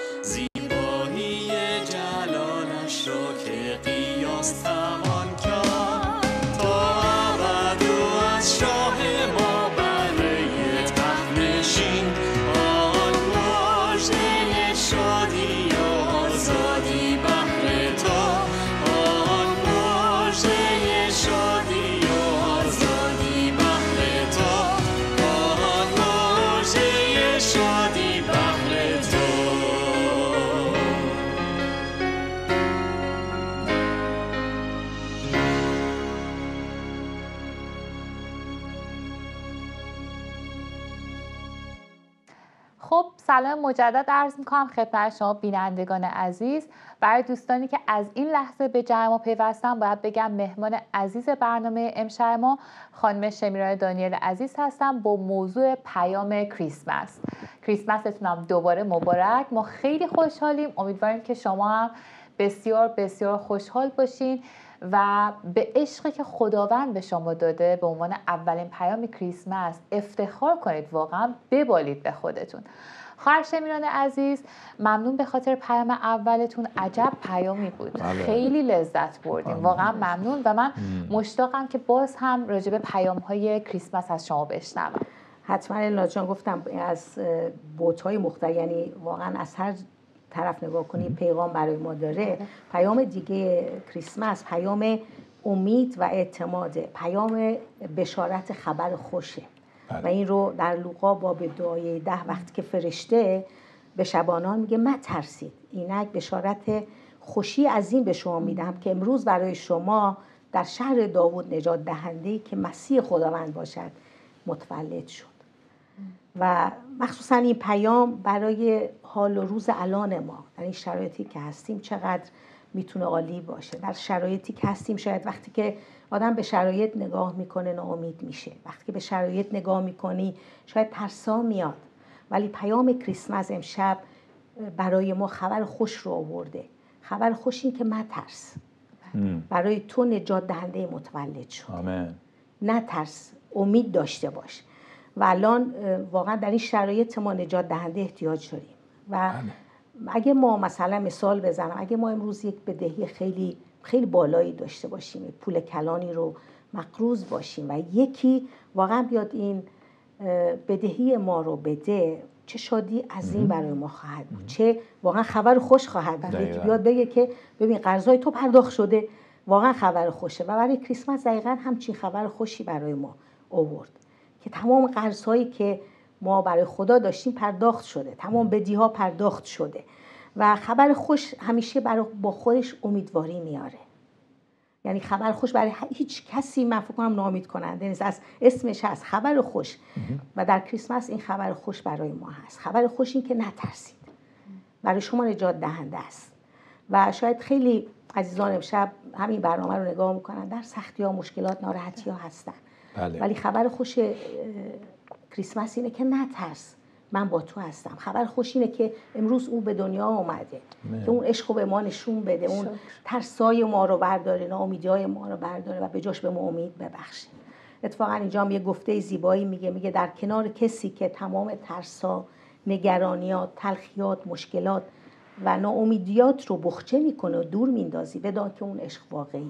زیبایی جلالش را که قیاس توان کرد. تا ابد و از شاه ما برای تخت نشین، آن مژده شادی و آزادی بهر تو، آن مژده شادی و آزادی بهر تو، آن مژده شادی بهر تو. خب سلام مجدد عرض میکنم خدمت شما بینندگان عزیز. برای دوستانی که از این لحظه به جمع ما پیوستن باید بگم مهمان عزیز برنامه امشب ما خانم شمیران دانیل عزیز هستم با موضوع پیام کریسمس. کریسمستون هم دوباره مبارک. ما خیلی خوشحالیم، امیدواریم که شما هم بسیار بسیار خوشحال باشین و به عشقی که خداوند به شما داده به عنوان اولین پیام کریسمس افتخار کنید، واقعا ببالید به خودتون. خواهر شمیران عزیز، ممنون به خاطر پیام اولتون. عجب پیامی بود. خیلی لذت بردیم، واقعا ممنون و من مشتاقم که باز هم راجع به پیام‌های کریسمس از شما بشنوم. حتما النا جان، گفتم از بوت‌های مختلف، یعنی واقعا از هر طرف نگاه کنی پیغام برای ما داره. پیام دیگه کریسمس پیام امید و اعتماده، پیام بشارت خبر خوشه. و این رو در لوقا باب دعای 10 وقتی که فرشته به شبانان میگه مترسید، اینک بشارت خوشی عظیم به شما میدم که امروز برای شما در شهر داوود نجات دهنده‌ای که مسیح خداوند باشد متولد شد. و مخصوصا این پیام برای حال و روز الان ما در این شرایطی که هستیم چقدر میتونه عالی باشه. در شرایطی که هستیم شاید وقتی که آدم به شرایط نگاه میکنه ناامید میشه، وقتی که به شرایط نگاه میکنی شاید ترسا میاد، ولی پیام کریسمس امشب برای ما خبر خوش رو آورده. خبر خوش این که مترس، برای تو نجات دهنده متولد شد. آمین. نترس، امید داشته باش. و الان واقعا در این شرایط ما نجات دهنده احتیاج داریم. و اگه ما مثلا مثال بزنم، اگه ما امروز یک بدهی خیلی خیلی بالایی داشته باشیم، پول کلانی رو مقروض باشیم و یکی واقعا بیاد این بدهی ما رو بده، چه شادی عظیم برای ما خواهد بود، چه واقعا خبر خوش خواهد بود. یکی بیاد بگه که ببین قرضای تو پرداخت شده، واقعا خبر خوشه. و برای کریسمس دقیقاً همچین خبر خوشی برای ما آورد که تمام قرضهایی که ما برای خدا داشتیم پرداخت شده، تمام بدیها پرداخت شده. و خبر خوش همیشه با خودش امیدواری میاره. یعنی خبر خوش برای هیچ کسی من فکر کنم ناامید کننده نیست، از اسمش هست خبر خوش. و در کریسمس این خبر خوش برای ما هست. خبر خوش این که نترسید، برای شما نجات دهنده است. و شاید خیلی عزیزان امشب همین برنامه رو نگاه میکنن، در سختی ها، مشکلات، ناراحتی ها هستن. ولی خبر خوش کریسمس اینه که نترس، من با تو هستم. خبر خوش اینه که امروز او به دنیا آمده که اون عشق رو به ما نشون بده، اون ترسای ما رو برداره، ناامیدی‌های ما رو برداره و به جاش به ما امید ببخشه. اتفاقا اینجا هم یه گفته زیبایی میگه در کنار کسی که تمام ترسا، نگرانیات، تلخیات، مشکلات و ناامیدیات رو بخچه میکنه و دور میندازی، بدان که اون عشق واقعیه.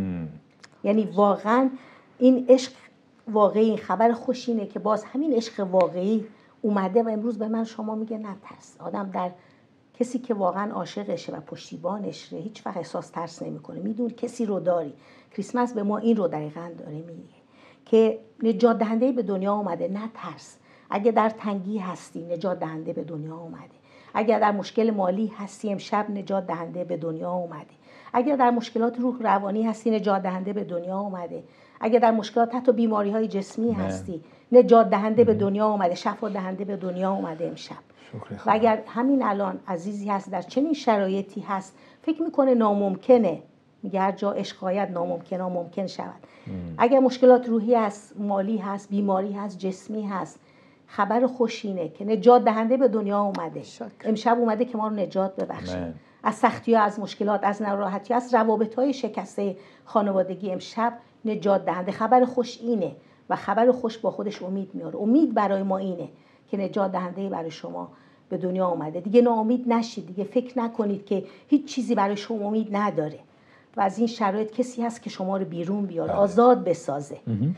یعنی واقعا این عشق واقعی. خبر خوش اینه که باز همین عشق واقعی اومده و امروز به من شما میگه نترس. آدم در کسی که واقعا عاشقشه و پشتیبانشه هیچ وقت احساس ترس نمیکنه، میدون کسی رو داری. کریسمس به ما این رو دقیقاً داره میگه که نجات دهنده به دنیا اومده، نترس. اگه در تنگی هستی نجات دهنده به دنیا اومده. اگر در مشکل مالی هستی امشب نجات دهنده به دنیا اومده. اگر در مشکلات روح روانی هستی نجات دهنده به دنیا اومده. اگر در مشکلات حتی بیماری‌های جسمی هستی نجات دهنده به دنیا اومده، شفا دهنده به دنیا اومده امشب. و اگر همین الان عزیزی هست در چنین شرایطی هست فکر میکنه ناممکنه، میگه هر جا عشق آید ناممکن ممکن شود. اگر مشکلات روحی هست، مالی هست، بیماری هست، جسمی هست، خبر خوش اینه که نجات دهنده به دنیا اومده. امشب اومده که ما رو نجات ببخشه از سختی‌ها، از مشکلات، از ناراحتی، از روابط‌های شکسته خانوادگی. امشب نجات دهنده. خبر خوش اینه و خبر خوش با خودش امید میاره. امید برای ما اینه که نجات دهنده برای شما به دنیا آمده. دیگه ناامید نشید، دیگه فکر نکنید که هیچ چیزی برای شما امید نداره. و از این شرایط کسی هست که شما رو بیرون بیاره، آزاد بسازه.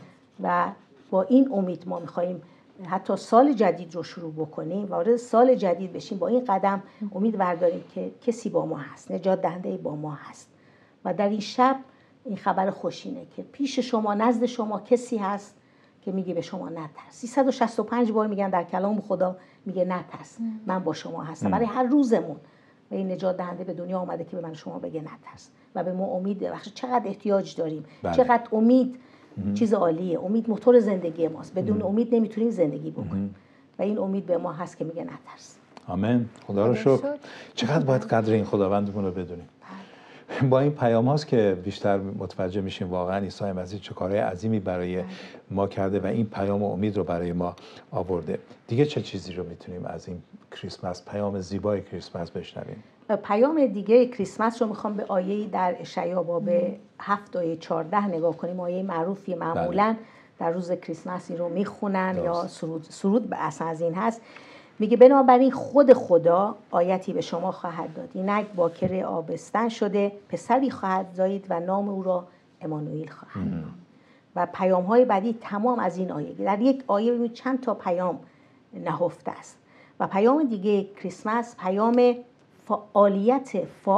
و با این امید ما می‌خوایم حتی سال جدید رو شروع بکنیم، وارد سال جدید بشیم با این قدم، امید برداریم که کسی با ما هست، نجات دهنده با ما هست. و در این شب این خبر خوشینه که پیش شما، نزد شما کسی هست که میگه به شما نترس. 365 بار میگن در کلام خدا، میگه نترس، من با شما هستم. برای هر روزمون و این نجات دهنده به دنیا آمده که به من شما بگه نترس و به ما امید ببخشه. چقدر احتیاج داریم. چقدر امید چیز عالیه. امید موتور زندگی ماست. بدون امید نمیتونیم زندگی بکنیم و این امید به ما هست که میگه نترس. آمین. خدا رو شکر. چقدر باید قدر این خداوندمون رو بدونیم. با این پیام هاست که بیشتر متوجه میشیم واقعا عیسی مسیح چه کارهای عظیمی برای ما کرده و این پیام امید رو برای ما آورده. دیگه چه چیزی رو میتونیم از این کریسمس، پیام زیبای کریسمس بشنویم؟ پیام دیگه کریسمس رو میخوام به آیه‌ای در اشعیا باب 7 آیه 14 نگاه کنیم. آیه معروفی معمولاً در روز کریسمس این رو میخونن یا سرود به اصل از این هست. میگه بنابراین خود خدا آیتی به شما خواهد داد، اینک باکر آبستن شده، پسری خواهد زایید و نام او را امانوئیل خواهد نام. و پیام های بعدی تمام از این آیه، در یک آیه ببینید چند تا پیام نهفته است. و پیام دیگه کریسمس پیام فعالیت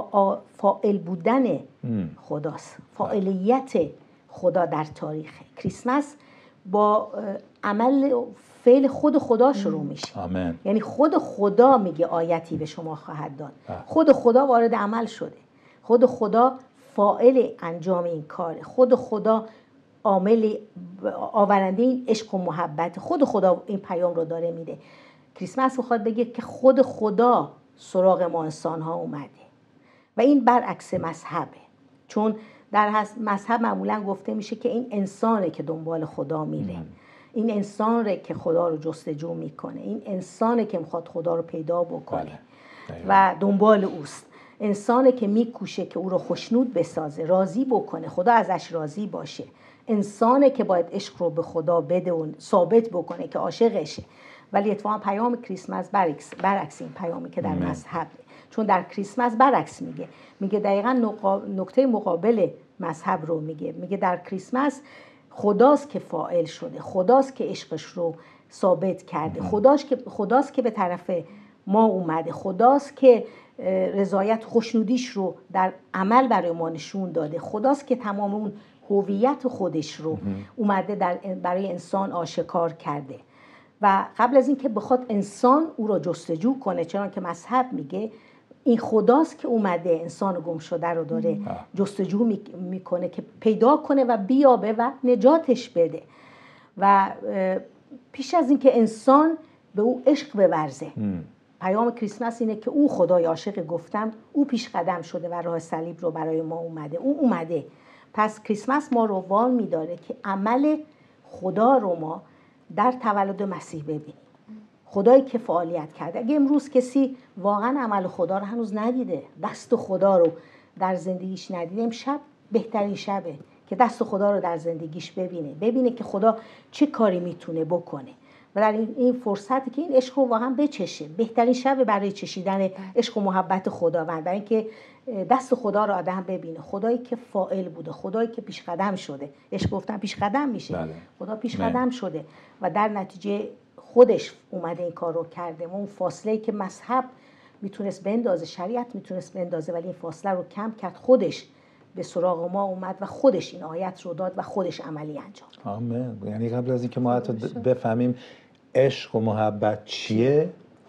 فاعل بودن خداست، فاعلیت خدا در تاریخ. کریسمس با عمل فعل خود خدا شروع میشه. آمین. یعنی خود خدا میگه آیتی به شما خواهد داد. خود خدا وارد عمل شده، خود خدا فاعل انجام این کاره، خود خدا عامل آورنده این عشق و محبت، خود خدا این پیام رو داره میده. کریسمس میخواد بگه که خود خدا سراغ ما انسان ها اومده و این برعکس مذهبه. چون در مذهب معمولا گفته میشه که این انسانه که دنبال خدا میره، این انسانه که خدا رو جستجو میکنه، این انسانه که میخواد خدا رو پیدا بکنه و دنبال اوست، انسانه که میکوشه که او رو خوشنود بسازه، راضی بکنه، خدا ازش راضی باشه، انسانه که باید عشق رو به خدا بده و ثابت بکنه که عاشقشه. ولی اتفاقا پیام کریسمس برعکس این پیامی که در مذهب، چون در کریسمس برعکس میگه دقیقاً نکته مقابل مذهب رو میگه در کریسمس خداست که فاعل شده، خداست که عشقش رو ثابت کرده، خداست که به طرف ما اومده، خداست که رضایت خوشنودیش رو در عمل برای ما نشون داده، خداست که تمام اون هویت خودش رو اومده برای انسان آشکار کرده. و قبل از این که بخواد انسان او را جستجو کنه، چون که مذهب میگه این خداست که اومده انسان گم شده رو داره جستجو میکنه که پیدا کنه و بیابه و نجاتش بده. و پیش از این که انسان به او عشق بورزه، پیام کریسمس اینه که او خدای عاشق گفتم، او پیش قدم شده و راه صلیب رو برای ما اومده. پس کریسمس ما رو وام میداره که عمل خدا رو ما در تولد مسیح ببینیم. خدایی که فعالیت کرده. اگه امروز کسی واقعا عمل خدا رو هنوز ندیده، دست خدا رو در زندگیش ندیده، امشب بهترین شبه که دست خدا رو در زندگیش ببینه که خدا چه کاری میتونه بکنه و در این فرصتی که این عشق رو واقعا بچشه. بهترین شب برای چشیدن عشق و محبت خداوند، برای اینکه دست خدا رو آدم ببینه، خدایی که فاعل بوده، خدایی که پیش قدم شده. عشق گفتن پیش قدم میشه. بله. خدا پیش قدم شده و در نتیجه خودش اومده این کار رو کرده. ما اون فاصله‌ای که مذهب میتونست بندازه، شریعت میتونست بندازه، ولی این فاصله رو کم کرد، خودش به سراغ ما اومد و خودش این آیت رو داد و خودش عملی انجام داد. آمین. یعنی قبل از اینکه ما حتی بفهمیم عشق و محبت چیه،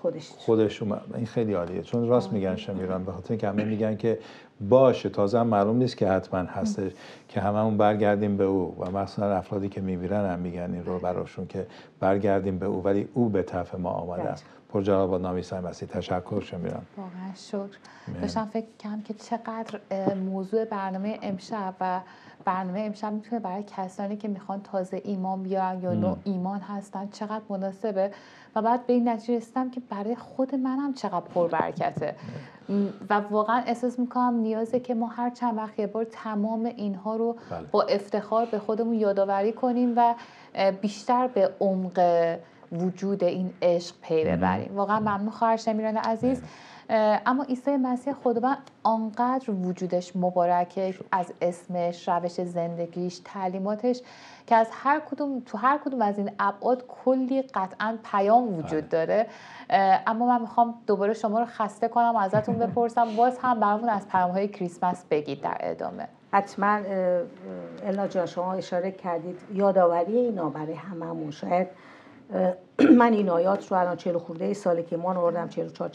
خودش اومد. این خیلی عالیه، چون راست میگن شمیران، به خاطر اینکه همه میگن که باشه، تازه هم معلوم نیست که حتما هستش که هممون برگردیم به او و مثلا افرادی که میمیرن هم میگن این رو براشون که برگردیم به او، ولی او به طرف ما آمده است. پرجلال با نام عیسی مسیح. تشکر شمیران. واقعا شکر. داشتم فکر کنم که چقدر موضوع برنامه امشب و برنامه امشب میتونه برای کسانی که میخوان تازه ایمان بیارن یا نوع ایمان هستن چقدر مناسبه و بعد به این نتیجه رسیدم که برای خود منم چقدر پربرکته و واقعا احساس میکنم نیازه که ما هر چند وقت یه بار تمام اینها رو با افتخار به خودمون یادآوری کنیم و بیشتر به عمق وجود این عشق پی ببریم. واقعا ممنون خواهر شمیران عزیز. اما عیسی مسیح خداوند آنقدر وجودش مبارکه، از اسمش، روش زندگیش، تعلیماتش، که از هر کدوم از این ابعاد کلی قطعا پیام وجود داره. اما من میخوام دوباره شما رو خسته کنم و ازتون بپرسم باز هم برامون از پیام‌های کریسمس بگید در ادامه. حتما النا جان شما اشاره کردید یادآوری اینا برای هممون. شاید من این آیات رو الان 40 خورده ساله که ایمان آوردم، 44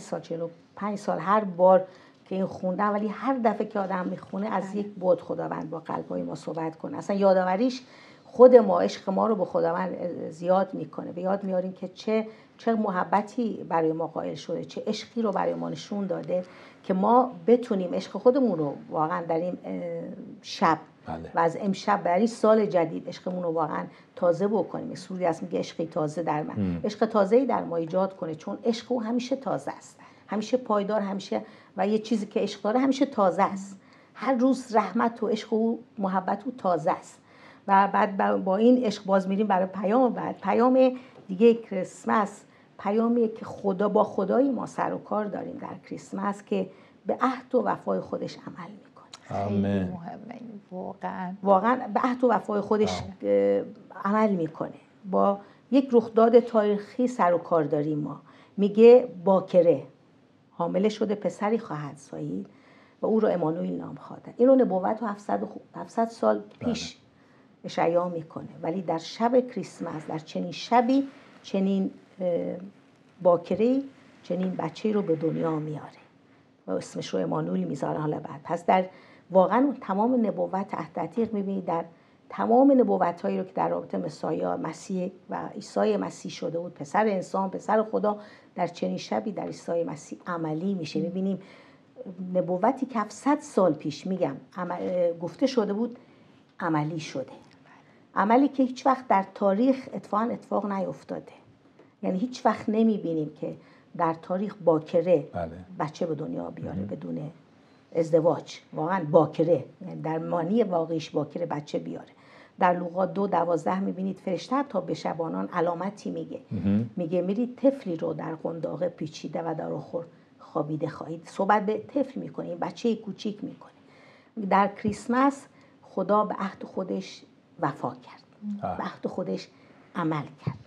45 سال هر بار که این خوندم، ولی هر دفعه که آدم میخونه از یک بعد خداوند با قلبای ما صحبت کنه. اصلا یادآوریش خود ما، عشق ما رو به خداوند زیاد میکنه. به یاد میاریم که چه چه محبتی برای ما قائل شده، چه عشقی رو برای ما نشون داده که ما بتونیم عشق خودمون رو واقعا در این شب و از امشب در این سال جدید عشقمون رو واقعا تازه بکنیم. سوری هست میگه عشقی تازه در من، عشق تازه‌ای در ما ایجاد کنه، چون عشق او همیشه تازه است، همیشه پایدار، همیشه، و یه چیزی که عشق داره همیشه تازه است. هر روز رحمت و عشق و محبت او تازه است. و بعد با این عشق باز میریم برای پیام بعد. پیام دیگه کریسمس پیامیه که خدا با خدای ما سر و کار داریم در کریسمس که به عهد و وفای خودش عمل میکنه. خیلی مهمه واقعا به عهد و وفای خودش عمل میکنه. با یک رخداد تاریخی سر و کار داریم ما. میگه باکره حامله شده پسری خواهد زایید و او رو امانوئل نام خواهد. این رو نبوت 700 سال پیش اشعیا میکنه، ولی در شب کریسمس، در چنین شبی، چنین باکری، چنین بچه‌ای رو به دنیا میاره و اسمش رو امانوئل میذاره. حالا بعد پس در واقعا تمام نبوت عهد عتیق میبینید، در تمام نبوت‌هایی رو که در رابطه مسیح مسیح و عیسی مسیح شده بود، پسر انسان، پسر خدا، در چنین شبی در عیسی مسیح عملی میشه. میبینیم نبوتی که 700 سال پیش گفته شده بود عملی شده. عملی که هیچ وقت در تاریخ اتفاق نیفتاده. یعنی هیچ وقت نمیبینیم که در تاریخ باکره بچه به دنیا بیاره بدون ازدواج. واقعا باکره، یعنی در معنی واقعیش باکره بچه بیاره. در لوقا 2:12 میبینید فرشته تا به شبانان علامتی میگه میرید طفلی رو در قنداق پیچیده و در آخر خوابیده خواهید. صحبت به طفل میکنه، این بچه کوچیک میکنه. در کریسمس خدا به عهد خودش وفا کرد، به عهد خودش عمل کرد.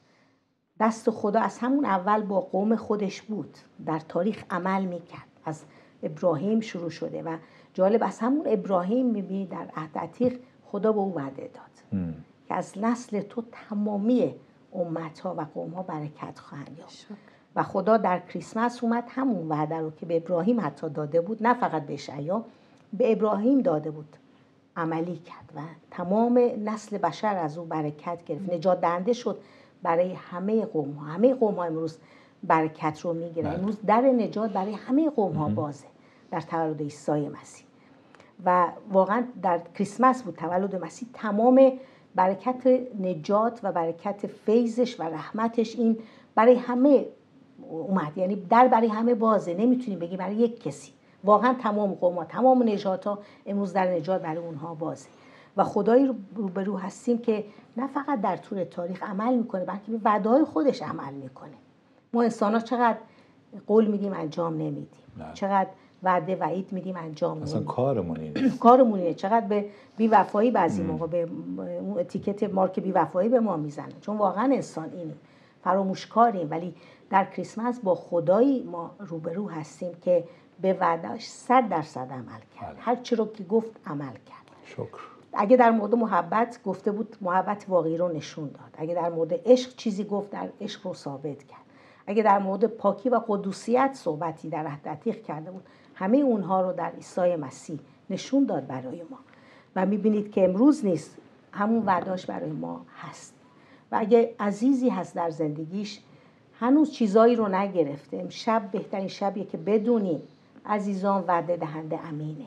دست خدا از همون اول با قوم خودش بود، در تاریخ عمل میکرد. از ابراهیم شروع شده و جالب از همون ابراهیم میبینی در عهد عتیق خدا به او وعده داد که از نسل تو تمامی امتها و قومها برکت خواهند یافت. و خدا در کریسمس اومد همون وعده رو که به ابراهیم حتی داده بود، نه فقط به اشعیا، به ابراهیم داده بود، عملی کرد و تمام نسل بشر از او برکت گرفت. نجات دهنده شد برای همه قوم‌ها. همه قوم‌ها امروز برکت رو میگیرن. امروز در نجات برای همه قوم‌ها بازه در تولد عیسی مسیح. و واقعا در کریسمس بود تولد مسیح، تمام برکت نجات و برکت فیضش و رحمتش این برای همه اومد. یعنی در برای همه بازه، نمیتونیم بگیم برای یک کسی. واقعا تمام قوم‌ها، تمام نژادها امروز در نجات برای اونها بازه. و خدایی روبرو هستیم که نه فقط در طول تاریخ عمل میکنه، بلکه به وعده‌های خودش عمل میکنه. ما انسان‌ها چقدر قول میدیم انجام نمیدیم، چقدر وعده وعید میدیم انجام نمیدیم. اصلا کارمون اینه. چقدر به بی‌وفایی بعضی موقع به اون اتیکت مارک بی‌وفایی به ما میزنه، چون واقعا انسان اینیم، فراموشکاریم. ولی در کریسمس با خدایی ما روبرو هستیم که به وعده‌اش 100% عمل کرد. هر چی رو که گفت عمل کرد. شکر. اگه در مورد محبت گفته بود، محبت واقعی رو نشون داد. اگه در مورد عشق چیزی گفت، در عشق رو ثابت کرد. اگه در مورد پاکی و قدوسیت صحبتی در عهد عتیق کرده بود، همه اونها رو در عیسی مسیح نشون داد برای ما. و میبینید که امروز نیست، همون وعده‌اش برای ما هست. و اگه عزیزی هست در زندگیش هنوز چیزایی رو نگرفته، امشب بهترین شبیه که بدونیم عزیزان وعده دهنده امینه.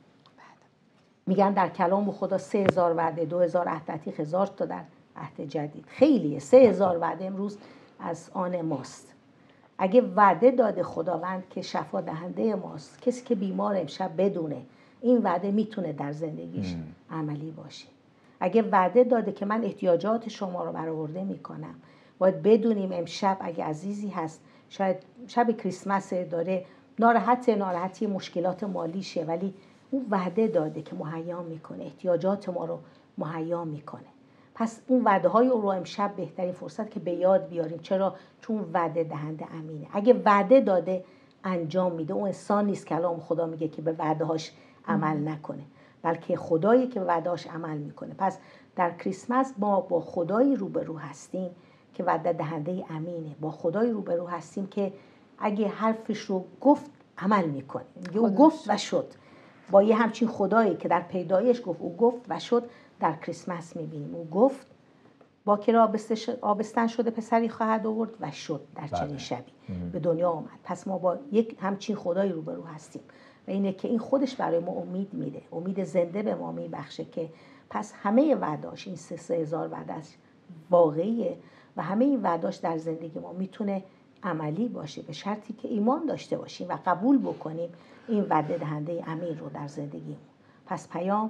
میگن در کلام خدا 3000 وعده، 2000 عهد عتیق، 1000 تا در عهد جدید. خیلیه. 3000 وعده امروز از آن ماست. اگه وعده داده خداوند که شفا دهنده ماست، کسی که بیمار امشب بدونه این وعده میتونه در زندگیش عملی باشه. اگه وعده داده که من احتیاجات شما رو برآورده میکنم، باید بدونیم امشب اگه عزیزی هست شاید شب کریسمس داره ناراحتی مشکلات مالیشه، ولی اون وعده داده که مهیا میکنه، احتیاجات ما رو مهیا میکنه. پس اون وعده های رو امشب بهترین فرصت که به یاد بیاریم. چرا؟ چون وعده دهنده امینه. اگه وعده داده انجام میده. اون انسان نیست که کلام خدا میگه که به وعده هاش عمل نکنه، بلکه خدایی که به وعده هاش عمل میکنه. پس در کریسمس ما با خدایی روبرو هستیم که وعده دهنده امینه. با خدایی روبرو هستیم که اگه حرفش رو گفت عمل میکنه. میگه او گفت و شد. با یه همچین خدایی که در پیدایش گفت او گفت و شد، در کریسمس میبینیم او گفت باکر آبستن شده پسری خواهد آورد و شد در چنین شبی به دنیا آمد. پس ما با یک همچین خدایی روبرو هستیم و اینه که این خودش برای ما امید میده، امید زنده به ما میبخشه که پس همه وعداش، این 3000 وعدهش واقعیه و همه این وعداش در زندگی ما میتونه عملی باشه به شرطی که ایمان داشته باشیم و قبول بکنیم این وعده دهنده امین رو در زندگیمون. پس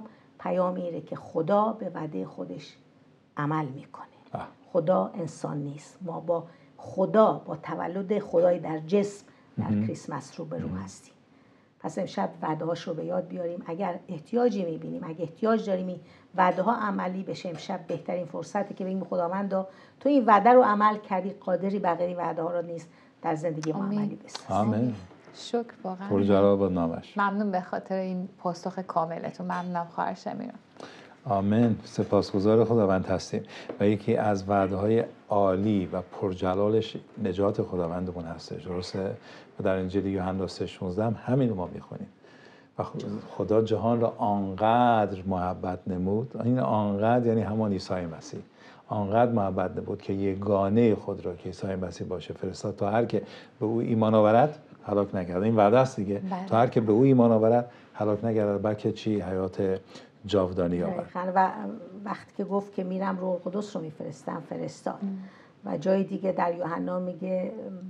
پیام اینه که خدا به وعده خودش عمل میکنه. خدا انسان نیست. ما با خدا، با تولد خدای در جسم در کریسمس رو برو هستیم. پس امشب وعده هاش رو به یاد بیاریم. اگر احتیاجی میبینیم، اگه احتیاج داریم این وعده ها عملی بشه، امشب بهترین فرصته که بگیم خداوندا تو این وعده رو عمل کردی، قادری بقیه وعده ها رو نیست در زندگی ما عملی بسازی. آمین. شکر واقعا. پرجلال باد نامش. ممنون به خاطر این پاسخ کاملتون. ممنونم خواهر شمیران. آمین. سپاسگزار خداوند هستیم و یکی از وعده‌های عالی و پرجلالش نجات خداوندمون هستش. درسته؟ و در انجیل یوحنا 3:16 هم همین رو ما می‌خونیم. و خدا جهان را آنقدر محبت نمود. این آنقدر یعنی همان عیسی مسیح. آنقدر محبت نمود که یگانه خود را که عیسی مسیح باشه فرستاد تا هر که به او ایمان آورد هلاک نگردد. این وعده است دیگه. تا هر که به او ایمان آورد هلاک نگردد بلکه چی؟ حیات جاودانی یابد. و وقتی که گفت که میرم روح القدس رو میفرستم فرستاد. و جای دیگه در یوحنا میگه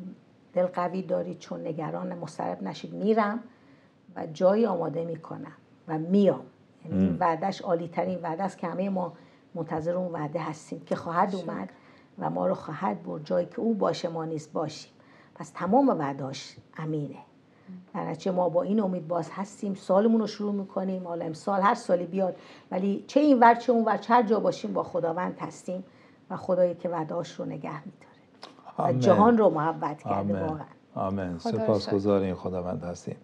دل قوی دارید چون نگران مضطرب نشید، میرم و جایی آماده میکنم و میام. یعنی این وعدهش عالی ترین وعده است که همه ما منتظر اون وعده هستیم که خواهد اومد و ما رو خواهد برد جایی که او باشه ما نیز باشیم. پس تمام وعدهاش امینه. در نتیجه ما با این امید باز هستیم، سالمون رو شروع میکنیم. حالا امسال هر سالی بیاد ولی چه این ور چه اون ور هر جا باشیم با خداوند هستیم و خدایی که وعدهاش رو نگه میداره و جهان رو محبت کرده واقعا. آمین. سپاسگزار این خداوند هستیم.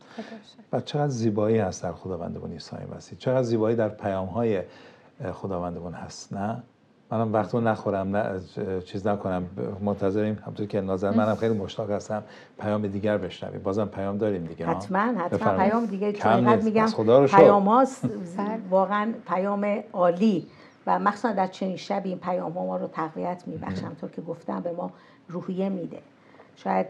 و چقدر زیبایی هست در خداوندمون عیسی مسیح. چقدر زیبایی در پیام‌های خداوندمون هست. نه منم وقتو نخورم، نه چیز نکنم، منتظریم. همونطور که ناظر منم خیلی مشتاق هستم پیام دیگر بشنویم. بازم پیام داریم دیگه. حتما پیام دیگه. چون میگم پیام هاست واقعا پیام عالی و مخصوصا در چنین شب این پیام ها ما رو تقویت میبخشه. همونطور که گفتم به ما روحیه میده. شاید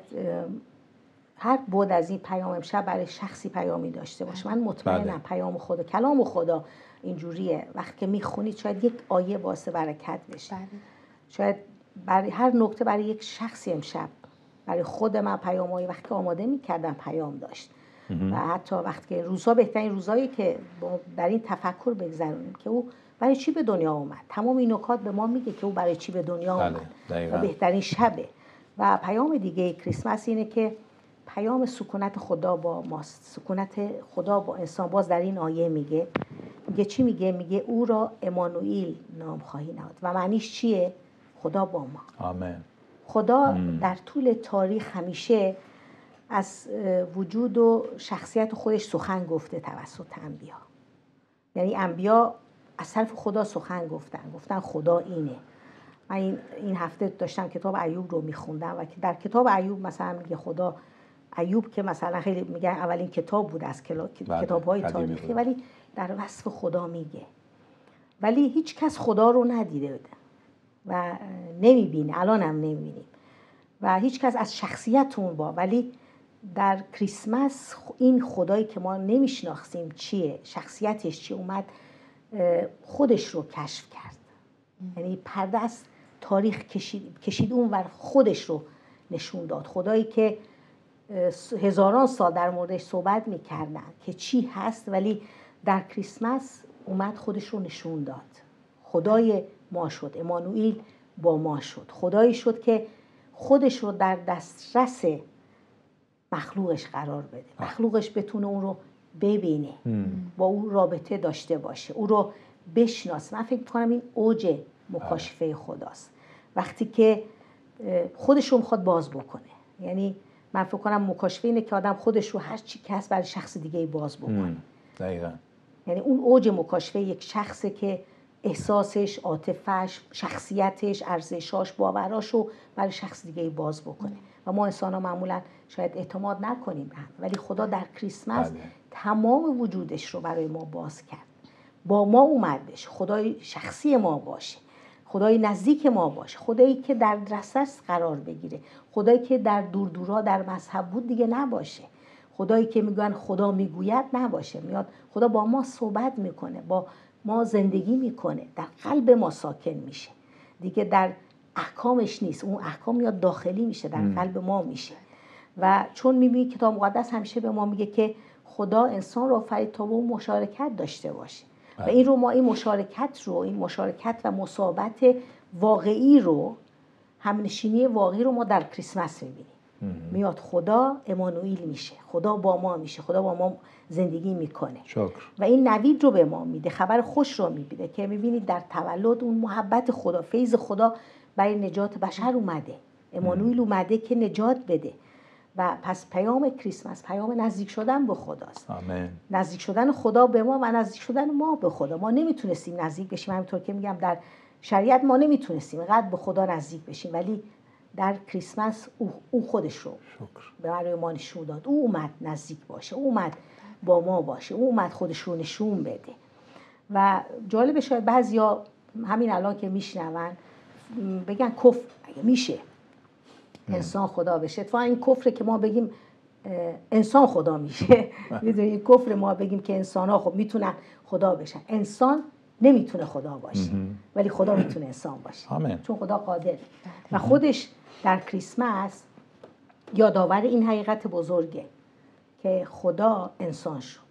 هر بود از این پیام امشب برای شخصی پیامی داشته باشه. من مطمئنم پیام خدا، کلام خدا اینجوریه. وقتی که میخونید شاید یک آیه واسه برکت بشه. شاید برای هر نکته برای یک شخصی امشب، برای خود من پیامایی وقتی که آماده میکردم پیام داشت. و حتی وقتی که روزها بهترین روزایی که در این تفکر بگذرونیم که او برای چی به دنیا اومد. تمام این نکات به ما میگه که او برای چی به دنیا اومد و بهترین شبه. و پیام دیگه کریسمس اینه که پیام سکونت خدا با ماست. سکونت خدا با انسان. باز در این آیه میگه چی میگه؟ میگه او را امانوئیل نام خواهی نهاد. و معنیش چیه؟ خدا با ما. آمین. خدا در طول تاریخ همیشه از وجود و شخصیت خودش سخن گفته توسط انبیا. یعنی انبیا از طرف خدا سخن گفتن خدا اینه. من این هفته داشتم کتاب ایوب رو میخوندم و که در کتاب ایوب مثلا میگه خدا، ایوب که مثلا خیلی میگن اولین کتاب بود از کتاب‌های تاریخی، ولی در وصف خدا میگه. ولی هیچ کس خدا رو ندیده بوده و نمیبینه، الان هم نمیبینیم و هیچ کس از شخصیت اون ولی در کریسمس این خدایی که ما نمیشناختیم چیه، شخصیتش چی، اومد خودش رو کشف کرد. یعنی پرده از تاریخ کشید اون ور خودش رو نشون داد. خدایی که هزاران سال در موردش صحبت میکردن که چی هست، ولی در کریسمس اومد خودش رو نشون داد. خدای ما شد، امانوئیل با ما شد. خدایی شد که خودش رو در دسترس مخلوقش قرار بده. مخلوقش بتونه اون رو ببینه، با اون رابطه داشته باشه، اون رو بشناسه. من فکر می‌کنم این اوج مکاشفه خداست، وقتی که خودش رو میخواد باز بکنه. یعنی من فکر کنم مکاشفه اینه که آدم خودش رو هر چی که هست برای شخص دیگه باز بکنه. دقیقاً. یعنی اون اوج مکاشفه یک شخصه که احساسش، عاطفه‌اش، شخصیتش، ارزشاش، باوراشو برای شخص دیگه باز بکنه. و ما انسان‌ها معمولاً شاید اعتماد نکنیم به هم، ولی خدا در کریسمس تمام وجودش رو برای ما باز کرد. با ما اومد بشه، خدای شخصی ما باشه. خدای نزدیک ما باشه، خدایی که در دسترس قرار بگیره، خدایی که در دور دورا در مذهب بود دیگه نباشه، خدایی که میگن خدا میگوید نباشه، میاد خدا با ما صحبت میکنه، با ما زندگی میکنه، در قلب ما ساکن میشه دیگه، در احکامش نیست، اون احکام میاد داخلی میشه، در قلب ما میشه. و چون میبینی کتاب مقدس همیشه به ما میگه که خدا انسان رو آفرید تا با اون مشارکت داشته باشه و این رو ما این مشارکت و مصاحبت واقعی رو، همنشینی واقعی رو ما در کریسمس میبینیم. میاد خدا امانوئیل میشه، خدا با ما میشه، خدا با ما زندگی میکنه شکر. و این نوید رو به ما میده، خبر خوش رو میده که میبینید در تولد اون محبت خدا، فیض خدا برای نجات بشر اومده، امانوئیل اومده که نجات بده. و پس پیام کریسمس پیام نزدیک شدن به خداست. آمین. نزدیک شدن خدا به ما و نزدیک شدن ما به خدا. ما نمیتونستیم نزدیک بشیم، همینطور که میگم در شریعت ما نمیتونستیم قد به خدا نزدیک بشیم، ولی در کریسمس او خودش رو برای ما نشون داد. او اومد نزدیک باشه، او اومد با ما باشه، او اومد خودش رو نشون بده. و جالب شاید بعضیا همین الان که میشنون بگن کفر اگه میشه انسان خدا بشه. اتفاقا این کفره که ما بگیم انسان خدا میشه. میدونید کفر ما بگیم که انسان ها خب میتونن خدا بشن. انسان نمیتونه خدا باشه ولی خدا میتونه انسان باشه. آمین. چون خدا قادر و خودش در کریسمس یادآور این حقیقت بزرگه که خدا انسان شد.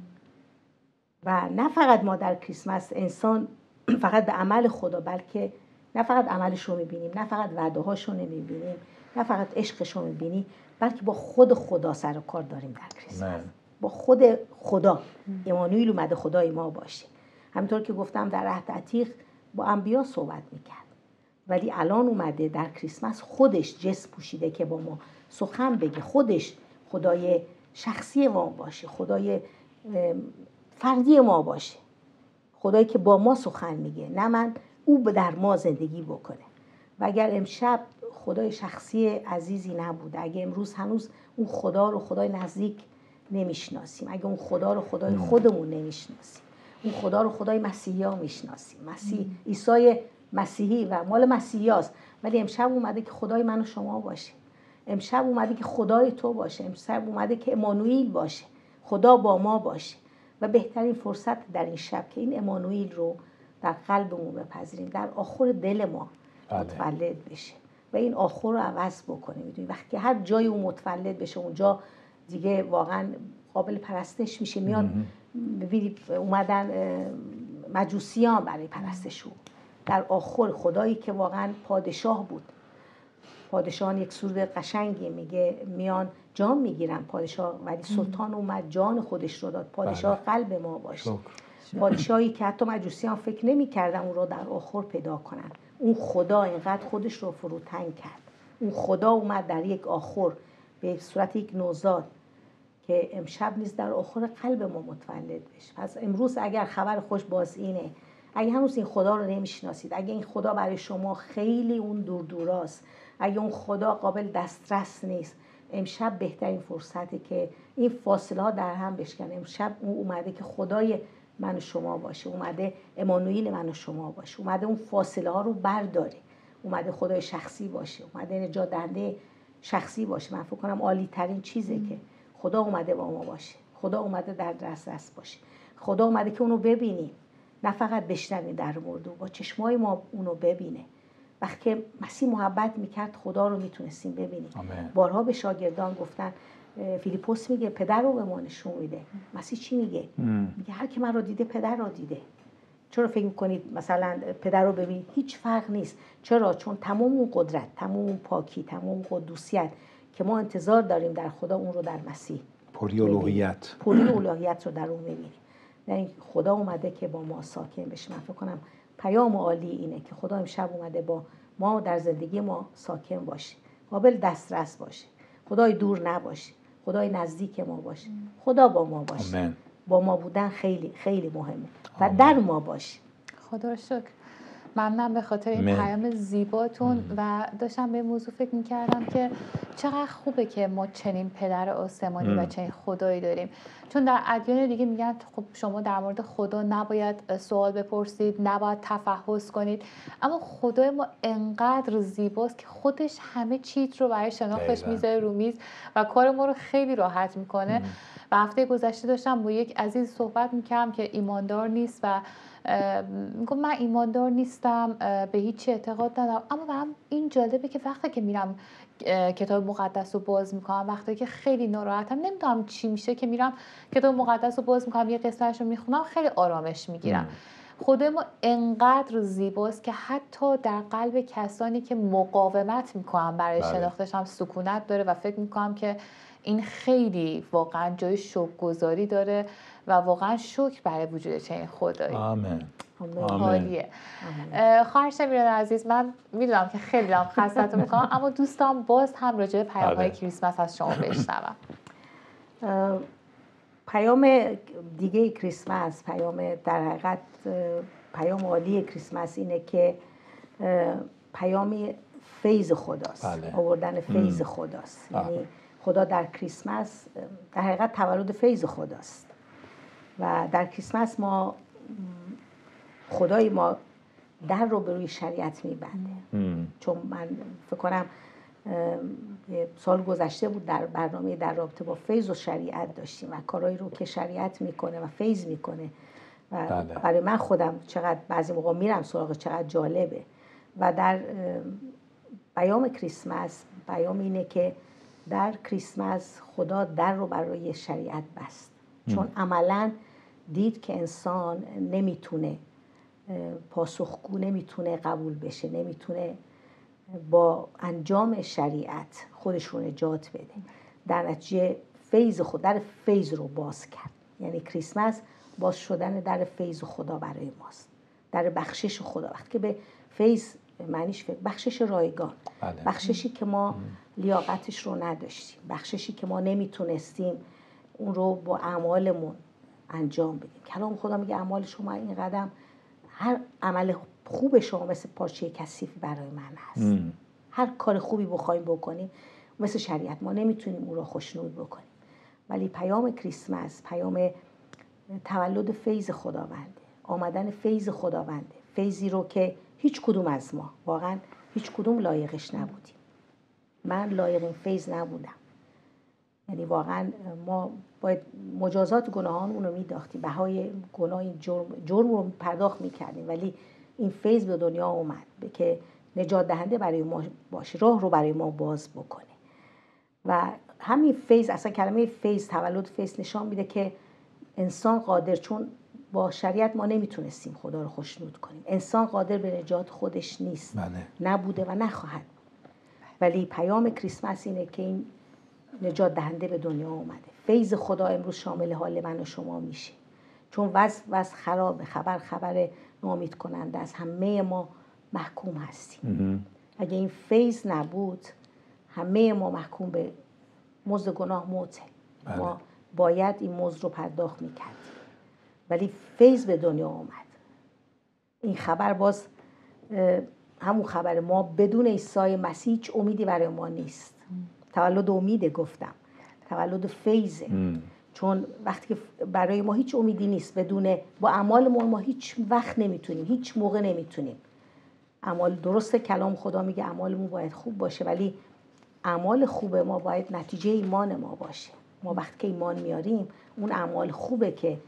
و نه فقط ما در کریسمس انسان فقط به عمل خدا، بلکه نه فقط عملش رو میبینیم، نه فقط وعده هاش رو نمیبینیم، نه فقط عشقش رو میبینیم، بلکه با خود خدا سر و کار داریم در کریسمس. با خود خدا. امانوئیل اومده خدای ما باشه. همینطور که گفتم در عهد عتیق با انبیا صحبت میکرد، ولی الان اومده در کریسمس خودش جسم پوشیده که با ما سخن بگه، خودش خدای شخصی ما باشه، خدای فردی ما باشه، خدایی که با ما سخن میگه، نه من، او در ما زندگی بکنه. و اگر امشب خدای شخصی عزیزی نبوده، اگه امروز هنوز اون خدا رو خدای نزدیک نمیشناسیم، اگه اون خدا رو خدای خودمون نمیشناسیم، اون خدا رو خدای مسیحی ها میشناسیم، عیسی مسیحی و مال مسیحی هاست، ولی امشب اومده که خدای من و شما باشه، امشب اومده که خدای تو باشه، امشب اومده که امانوئیل باشه، خدا با ما باشه. و بهترین فرصت در این شب که این امانوئیل رو در قلبمون بپذیریم، در آخر دل ما متولد بشه و این آخر رو عوض بکنه. میدونی وقتی که هر جای اون متولد بشه اونجا دیگه واقعا قابل پرستش میشه. میاد ببینید اومدن مجوسیان برای پرستش او در آخر، خدایی که واقعا پادشاه بود. پادشاهان یک سرود قشنگی میگه میان جان میگیرن پادشاه، ولی سلطان اومد جان خودش رو داد. پادشاه قلب ما باشه. پادشاهی که حتی مجوسیان فکر نمی‌کردن اون رو در آخر پیدا کنن. اون خدا اینقدر خودش رو فروتن کرد. اون خدا اومد در یک آخر به صورت یک نوزاد که امشب نیز در آخر قلب ما متولد بشه. پس امروز اگر خبر خوش باز اینه، اگه هنوز این خدا رو نمیشناسید، اگه این خدا برای شما خیلی اون دور دوراست، اگه اون خدا قابل دسترس نیست، امشب بهترین فرصته که این فاصله ها در هم بشکنه. امشب اون اومده که خدای من و شما باشه، اومده امانوئیل من و شما باشه، اومده اون فاصله ها رو برداره، اومده خدای شخصی باشه، اومده نجات دهنده شخصی باشه. من فکر کنم عالی ترین چیزه که خدا اومده با ما باشه، خدا اومده در دسترس باشه، خدا اومده که اونو ببینیم، نه فقط بشنویم در مورد او، با چشمای ما اونو ببینه. وقتی مسیح محبت میکرد خدا رو میتونستیم ببینیم. بارها به شاگردان گفتن، فیلیپوس میگه پدر رو به ما نشون میده. مسیح چی میگه؟ میگه هر که من رو دیده پدر رو دیده. چرا فکر میکنید مثلا پدر رو ببینید هیچ فرق نیست؟ چرا؟ چون تمام اون قدرت، تمام اون پاکی، تمام اون قدوسیت که ما انتظار داریم در خدا، اون رو در مسیح پری الوهیت رو در اون میبینیم. یعنی خدا اومده که با ما ساکن بشه. من فکر کنم پیام عالی اینه که خدا امشب اومده با ما در زندگی ما ساکن باشه، قابل دسترس باشه، خدای دور نباشه، خدای نزدیک ما باشه، خدا با ما باشه. آمین. با ما بودن خیلی خیلی مهمه و در ما باشه. خدا رو شکر. ممنونم به خاطر این پیام زیباتون و داشتم به موضوع فکر می‌کردم که چقدر خوبه که ما چنین پدر آسمانی و چنین خدایی داریم، چون در ادیان دیگه میگن خب شما در مورد خدا نباید سوال بپرسید، نباید تفحص کنید، اما خدای ما انقدر زیباست که خودش همه چیز رو برای شناختش میذاره رو میز و کار ما رو خیلی راحت میکنه. و هفته گذشته داشتم با یک عزیز صحبت میکردم که ایماندار نیست و میگم من ایماندار نیستم، به هیچ اعتقاد ندارم، اما برام این جالبه که وقتی که میرم کتاب مقدس رو باز میکنم، وقتی که خیلی ناراحتم نمیدونم چی میشه که میرم کتاب مقدس رو باز میکنم یه قصهش رو میخونم خیلی آرامش میگیرم. خدای ما انقدر زیباست که حتی در قلب کسانی که مقاومت میکنن برای شناختش هم سکونت داره و فکر میکنم که این خیلی واقعا جای شکرگزاری داره و واقعا شکر برای وجود چنین خدایی. آمین. حالیه. خواهر شمیران عزیز، من میدونم که خیلی هم خستتون میکنم اما دوستان باز هم راجع به پیام‌های کریسمس از شما بشنوم. پیام دیگه کریسمس، پیام در حقیقت پیام عالی کریسمس اینه که پیام فیض خداست. آوردن فیض خداست. یعنی خدا در کریسمس در حقیقت تولد فیض خداست و در کریسمس ما خدای ما در رو به روی شریعت میبنده. چون من فکر کنم سال گذشته بود در برنامه در رابطه با فیض و شریعت داشتیم و کارهایی رو که شریعت میکنه و فیض میکنه و برای من خودم چقدر بعضی موقع میرم سراغ چقدر جالبه. و در پیام کریسمس پیام اینه که در کریسمس خدا در رو برای شریعت بست، چون عملاً دید که انسان نمیتونه پاسخگو، نمیتونه قبول بشه، نمیتونه با انجام شریعت خودش رو نجات بده. در نتیجه فیض خود در فیض رو باز کرد. یعنی کریسمس باز شدن در فیض خدا برای ماست، در بخشش خدا. وقتی که به فیض معنیش بخشش رایگان، بخششی که ما لیاقتش رو نداشتیم، بخششی که ما نمیتونستیم اون رو با اعمالمون انجام بدیم. کلام خدا میگه اعمال شما این قدم، هر عمل خوب شما مثل پارچه کثیفی برای من هست. هر کار خوبی بخوایم بکنیم مثل شریعت ما نمیتونیم اون رو خوشنود بکنیم. ولی پیام کریسمس پیام تولد فیض خداونده، آمدن فیض خداونده، فیضی رو که هیچ کدوم از ما واقعا هیچ کدوم لایقش نبودیم. من لایق این فیض نبودم. یعنی واقعا ما باید مجازات گناهان اونو میداختیم، بهای گناه جرم رو پرداخت میکردیم، ولی این فیض به دنیا اومد که نجات دهنده برای ما باشه، راه رو برای ما باز بکنه. و همین فیض، اصلا کلمه فیض، تولد فیض نشان میده که انسان قادر، چون با شریعت ما نمیتونستیم خدا رو خوشنود کنیم، انسان قادر به نجات خودش نیست، نبوده و نخواهد. ولی پیام کریسمس اینه که این نجات دهنده به دنیا اومده. فیض خدا امروز شامل حال من و شما میشه، چون وضع خرابه، خبر ناامید کننده است، همه ما محکوم هستیم. اگه این فیض نبود همه ما محکوم به مزد گناه موته. ما باید این مزد رو پرداخت میکردیم، ولی فیض به دنیا اومد. این خبر باز همون خبر، ما بدون عیسی مسیح هیچ امیدی برای ما نیست. تولد امیده، گفتم تولد فیضه. چون وقتی که برای ما هیچ امیدی نیست، با اعمال ما هیچ وقت نمیتونیم، هیچ موقع نمیتونیم. اعمال درسته، کلام خدا میگه اعمالمون باید خوب باشه، ولی اعمال خوب ما باید نتیجه ایمان ما باشه. ما وقتی که ایمان میاریم اون اعمال خوبه که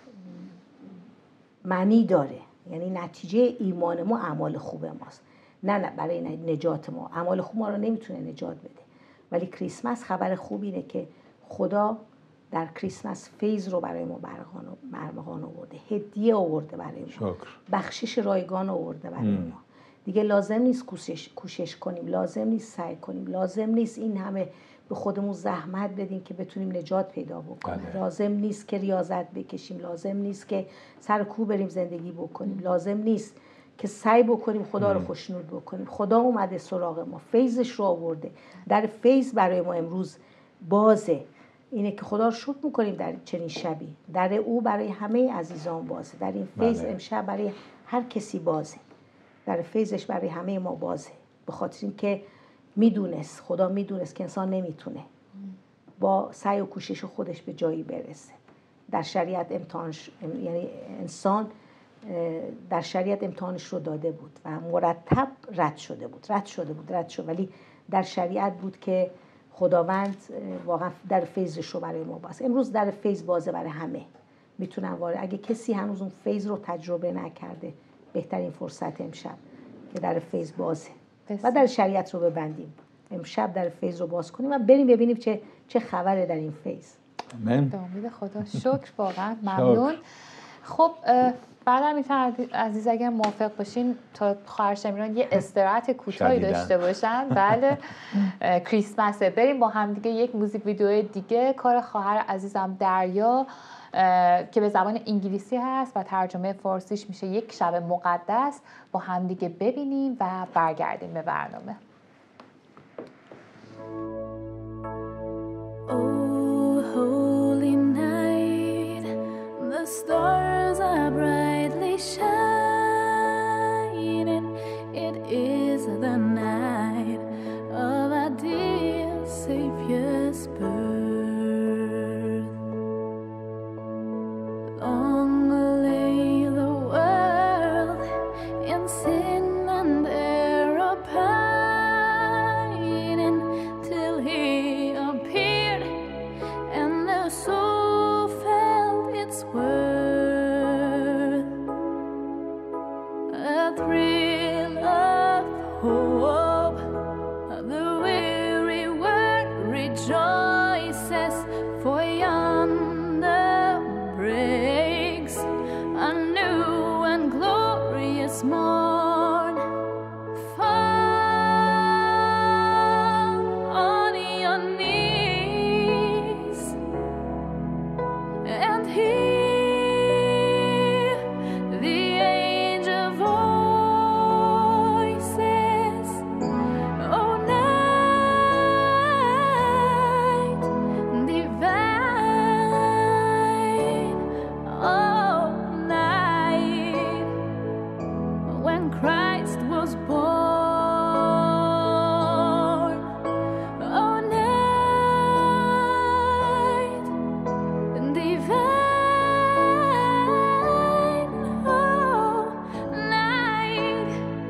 معنی داره، یعنی نتیجه ایمان ما اعمال خوب ماست، نه برای نجات ما. اعمال خوب ما رو نمیتونه نجات بده. ولی کریسمس خبر خوب اینه که خدا در کریسمس فیض رو برای ما برمغان آورده، هدیه آورده برای ما، بخشش رایگان آورده برای ما. دیگه لازم نیست کوشش کنیم، لازم نیست سعی کنیم، لازم نیست این همه به خودمون زحمت بدیم که بتونیم نجات پیدا بکنیم. لازم نیست که ریاضت بکشیم، لازم نیست که سر کو بریم زندگی بکنیم، لازم نیست که سعی بکنیم خدا رو خوشنود بکنیم. خدا اومده سراغ ما، فیضش رو آورده. در فیض برای ما امروز بازه. اینه که خدا رو شکر میکنیم در چنین شبی، در او برای همه عزیزان بازه. در این فیض امشب برای هر کسی بازه. در فیضش برای همه ما بازه، به خاطر اینکه خدا میدونست که انسان نمیتونه با سعی و کوشش خودش به جایی برسه. در شریعت یعنی انسان در شریعت امتحانش رو داده بود و مرتب رد شد، ولی در شریعت بود که خداوند واقعا در فیضش رو برای ما باز. امروز در فیض بازه برای همه، میتونن وارد. اگه کسی هنوز اون فیض رو تجربه نکرده، بهترین فرصت امشب که در فیض بازه و در شریعت رو ببندیم، امشب در فیض رو باز کنیم و بریم ببینیم چه خبره در این فیض. آمین. به امید خدا. شکر، واقعا ممنون. خب بعدم میتونم عزیز اگر موافق باشین تا خواهر شمیران یه استراحت کوتاهی داشته باشن. بله کریسمسه، بریم با هم دیگه یک موزیک ویدیو دیگه کار خواهر عزیزم دریا که به زبان انگلیسی هست و ترجمه فارسیش میشه یک شب مقدس، با هم دیگه ببینیم و برگردیم به برنامه. The stars are brightly shining. It is the night of our dear Savior's birth. Long lay the world in sin and error pining, till He appeared and the soul felt its worth. A thrill of hope, the weary world rejoices, for yonder breaks a new and glorious morn. Fall on your knees and hear the angel voices. Oh, night divine, oh, night when Christ was born. Oh, night divine, oh, night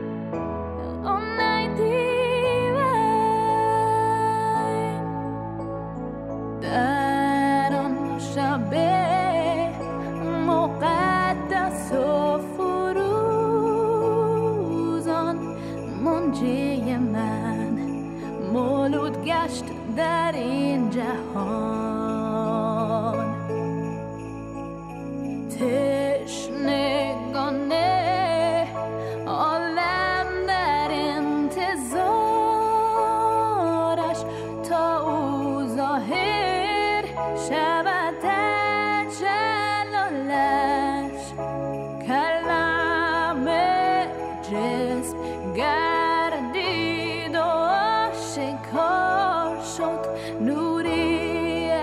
divine. در آن شب مقدس و فروزان، منجی من مولود گشت در این جهان. تشنگان عالم در انتظارش، تا او ظاهر شود در جلالش. کلام جسم گردید و آشکار شد، نوری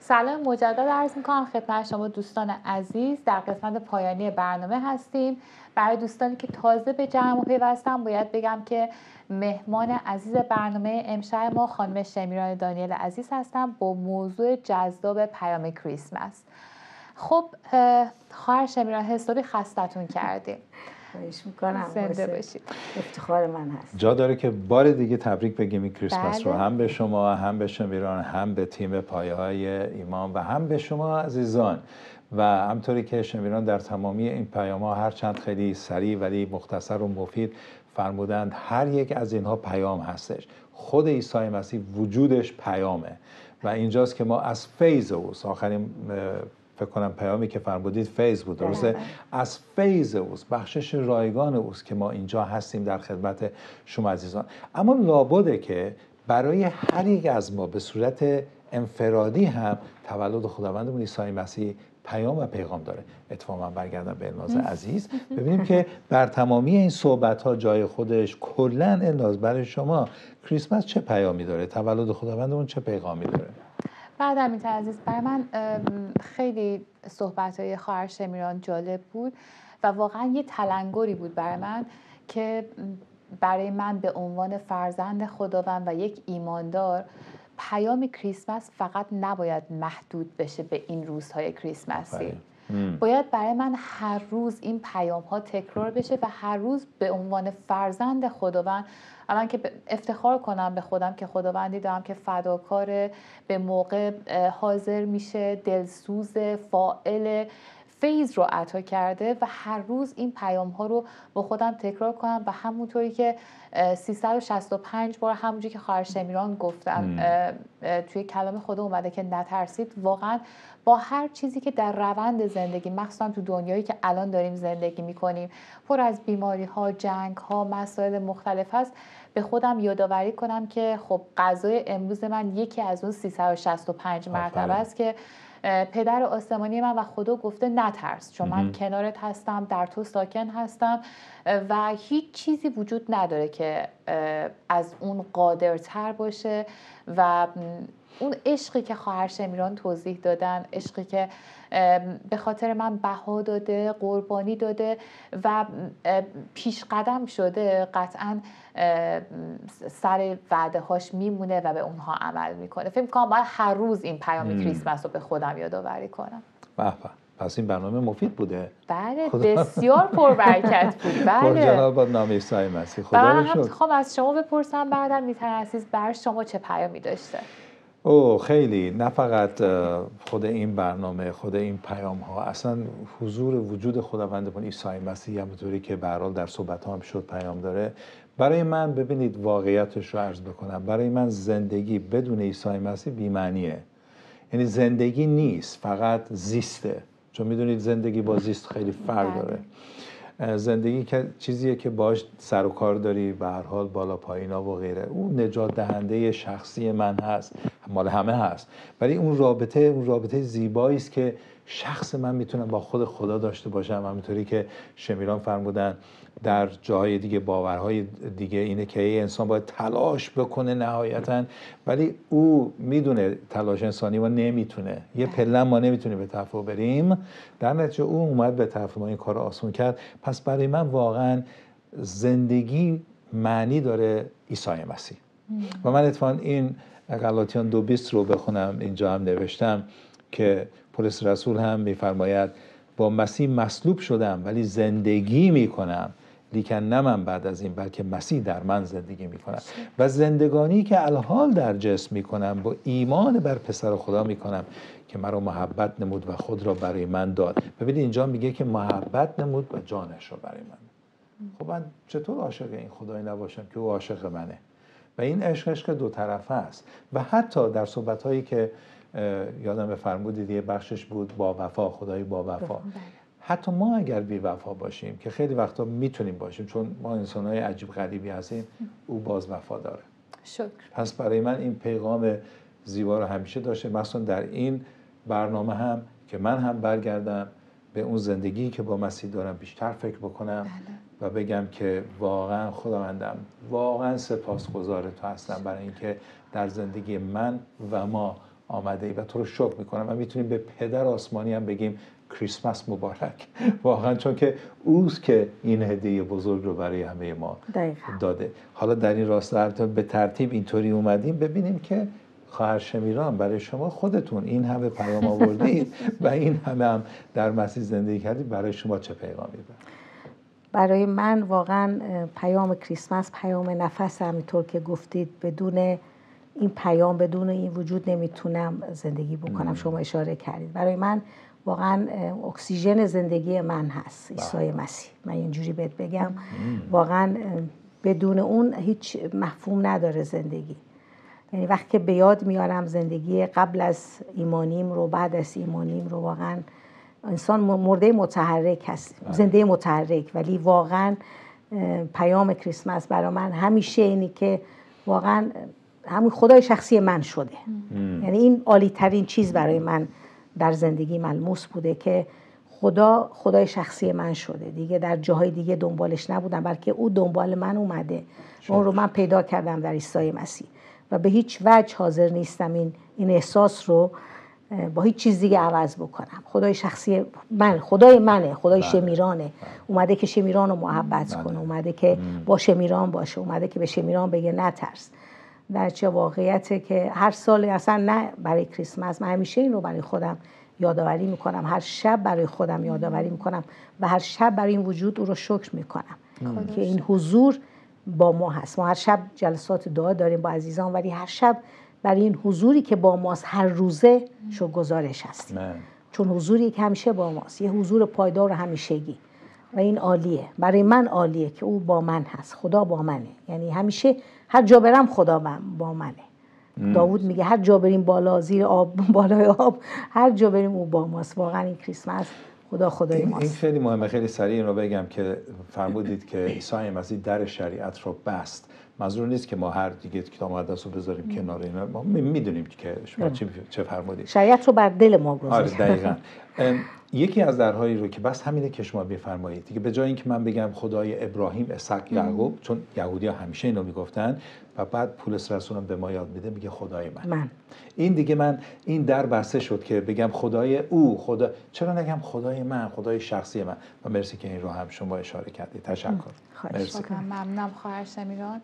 سلام مجدد عرض میکنم خدمت شما دوستان عزیز. در قسمت پایانی برنامه هستیم. برای دوستانی که تازه به جمع پیوستن باید بگم که مهمان عزیز برنامه امشب ما خانم شمیران دانیل عزیز هستم با موضوع جذاب پیام کریسمس. خب خواهر شمیران حسابی خستتون کردیم. خواهش میکنم. زنده باشید. افتخار من هست. جا داره که بار دیگه تبریک بگیم این کریسمس رو، بله. هم به شما، هم به شمیران، هم به تیم پایه‌های ایمان و هم به شما عزیزان. و همطوری که شمیران در تمامی این پیام‌ها هرچند خیلی سریع ولی مختصر و مفید فرمودند، هر یک از اینها پیام هستش. خود عیسی مسیح وجودش پیامه و اینجاست که ما از فیض اوست، آخرین فکر کنم پیامی که فرمودید فیض بود، درسته؟ از فیض اوست، بخشش رایگان اوست که ما اینجا هستیم در خدمت شما عزیزان. اما لابده که برای هر یک از ما به صورت انفرادی هم تولد خداوندمون عیسی مسیح پیام و پیغام داره. اتفاقا برگردم به الناز عزیز ببینیم که بر تمامی این صحبت ها جای خودش. کلا الناز برای شما کریسمس چه پیامی داره؟ تولد خداوندمون چه پیغامی داره؟ بعد همین عزیز، برای من خیلی صحبت‌های خواهر شمیران جالب بود و واقعا یه تلنگری بود برای من که برای من به عنوان فرزند خداوند و یک ایماندار پیام کریسمس فقط نباید محدود بشه به این روزهای کریسمسی. باید برای من هر روز این پیام ها تکرار بشه و هر روز به عنوان فرزند خداوند الان که افتخار کنم به خودم که خداوندی دارم که فداکار، به موقع حاضر میشه، دلسوز، فاعل، فیض رو عطا کرده و هر روز این پیام ها رو با خودم تکرار کنم و همونطوری که 365 بار همونجوری که خواهر شمیران گفتن توی کلام خدا اومده که نترسید، واقعا با هر چیزی که در روند زندگی، مخصوصا تو دنیایی که الان داریم زندگی میکنیم پر از بیماری ها، جنگ ها، مسائل مختلف هست، به خودم یادآوری کنم که خب غذای امروز من یکی از اون 365 مرتبه است که پدر آسمانی من و خدا گفته نترس، چون من کنارت هستم، در تو ساکن هستم و هیچ چیزی وجود نداره که از اون قادرتر باشه. و اون عشقی که خواهر شمیران توضیح دادن، عشقی که به خاطر من بها داده، قربانی داده و پیش قدم شده، قطعا سر وعده هاش میمونه و به اونها عمل میکنه. فکر میکنم باید هر روز این پیام کریسمس رو به خودم یادآوری کنم. به پس این برنامه مفید بوده. بله بسیار پربرکت بود. بله پرجلال با نام عیسی مسیح. خدا رو شکر. خب از شما بپرسم بعدم میتونم عزیز بر شما چه پیامی داشته؟ خیلی، نه فقط خود این برنامه، خود این پیام ها، اصلا حضور وجود خداوندمون عیسی مسیح همونطوری که به هر حال در صحبت ها هم شد پیام داره. برای من ببینید واقعیتش رو عرض بکنم، برای من زندگی بدون عیسی مسیح بی‌معنیه. یعنی زندگی نیست، فقط زیسته. چون میدونید زندگی با زیست خیلی فرق داره. زندگی که چیزیه که باش سر و کار داری، به هر حال بالا پایینا و غیره، اون نجات دهنده شخصی من هست، مال همه هست، ولی اون رابطه زیبایی است که شخص من میتونم با خود خدا داشته باشم. همونطوری که شمیران فرمودن در جاهای دیگه، باورهای دیگه اینه که انسان باید تلاش بکنه نهایتاً، ولی او میدونه تلاش انسانی ما نمیتونه، یه پله ما نمیتونیم به طرف بریم، در نتیجه او اومد به طرف ما این کار رو آسون کرد. پس برای من واقعاً زندگی معنی داره عیسی مسیح. و من اتفاقاً این غلاطیان 2:20 رو بخونم، اینجا هم نوشتم که پولس رسول هم میفرماید با مسیح مصلوب شدم ولی زندگی میکنم، لیکن نه من بعد از این بلکه مسیح در من زندگی میکنم. و زندگانی که الحال در جسم میکنم با ایمان بر پسر خدا میکنم که مرا محبت نمود و خود را برای من داد. ببینید اینجا میگه که محبت نمود و جانش را برای من. خب من چطور عاشق این خدای نباشم که او عاشق منه؟ و این عشق دو طرفه است. و حتی در صحبت‌هایی که یادم فرمودید یه بخشش بود با وفا، خدای با وفا. حتی ما اگر بی وفا باشیم که خیلی وقتا میتونیم باشیم چون ما انسان‌های عجیب غریبی هستیم، او باز وفا داره. شکر. پس برای من این پیغام زیبا رو همیشه داشته، مثلا در این برنامه هم که من هم برگردم به اون زندگی که با مسیح دارم بیشتر فکر بکنم و بگم که واقعا خداوندم، واقعا سپاسگزار تو هستم برای اینکه در زندگی من و ما آمده ای و تو رو شکر میکنم و میتونیم به پدر آسمانی هم بگیم کریسمس مبارک واقعا، چون که اوست که این هدیه بزرگ رو برای همه ما داده. حالا در این راستا به ترتیب اینطوری اومدیم ببینیم که خواهر شمیران برای شما خودتون این همه پیام آوردید و این همه هم در مسیح زندگی کردید، برای شما چه پیامی بود؟ برای من واقعا پیام کریسمس پیام نفس، همینطور که گفتید بدون این پیام، بدون این وجود نمیتونم زندگی بکنم. شما اشاره کردید برای من واقعا اکسیژن زندگی من هست عیسی مسیح. من اینجوری بهت بگم واقعا بدون اون هیچ مفهوم نداره زندگی. یعنی وقتی که به یاد میارم زندگی قبل از ایمانیم رو، بعد از ایمانیم رو، واقعا انسان مرده متحرک هست، زنده متحرک. ولی واقعا پیام کریسمس برای من همیشه اینی که واقعا همون خدای شخصی من شده. یعنی این عالی ترین چیز برای من در زندگی ملموس بوده که خدای شخصی من شده. دیگه در جاهای دیگه دنبالش نبودم، بلکه او دنبال من اومده. اون رو من پیدا کردم در عیسی مسیح و به هیچ وجه حاضر نیستم این احساس رو با هیچ چیز دیگه عوض بکنم. خدای شخصی من، خدای منه، خدای شمیرانه. اومده که شمیران رو محبت کنه، اومده که با شمیران باشه، اومده که به شمیران بگه نترس. در چه واقعیته که هر سال اصلا نه برای کریسمس، من همیشه این رو برای خودم یادآوری میکنم، هر شب برای خودم یادآوری میکنم و هر شب برای این وجود او رو شکر میکنم که این حضور با ما هست. ما هر شب جلسات دعا داریم با عزیزان، ولی هر شب برای این حضوری که با ماست هر روزه شکرگزارش هستیم، چون حضوری که همیشه با ماست، یه حضور پایدار و همیشگی و این عالیه. برای من عالیه که او با من هست، خدا با منه. یعنی همیشه هر جا برم خدا با منه. داوود میگه هر جا بریم بالا، زیر آب، بالای آب، هر جا بریم او با ماست. واقعا این کریسمس خدای ماست. این خیلی مهمه. خیلی سریع این رو بگم که فرمودید که عیسی مسیح در شریعت رو بست. منظور نیست که ما هر دیگه کتاب مقدس رو بذاریم کنار اینا. ما میدونیم که شما چه فرمودید. شریعت رو بر دل ما گذاشت. آره دقیقاً. یکی از درهایی رو که بس همینه که شما بفرمایید دیگه، به جای اینکه من بگم خدای ابراهیم، اسحاق، یعقوب، چون یهودی‌ها همیشه اینو میگفتن و بعد پولس رسولم به ما یاد میده میگه خدای من. این دیگه من این در بسته شد که بگم خدای او، خدا، چرا نگم خدای من، خدای شخصی من. و مرسی که این رو هم شما اشاره کردید. تشکر. مرسی. ممنونم خواهر شمیران.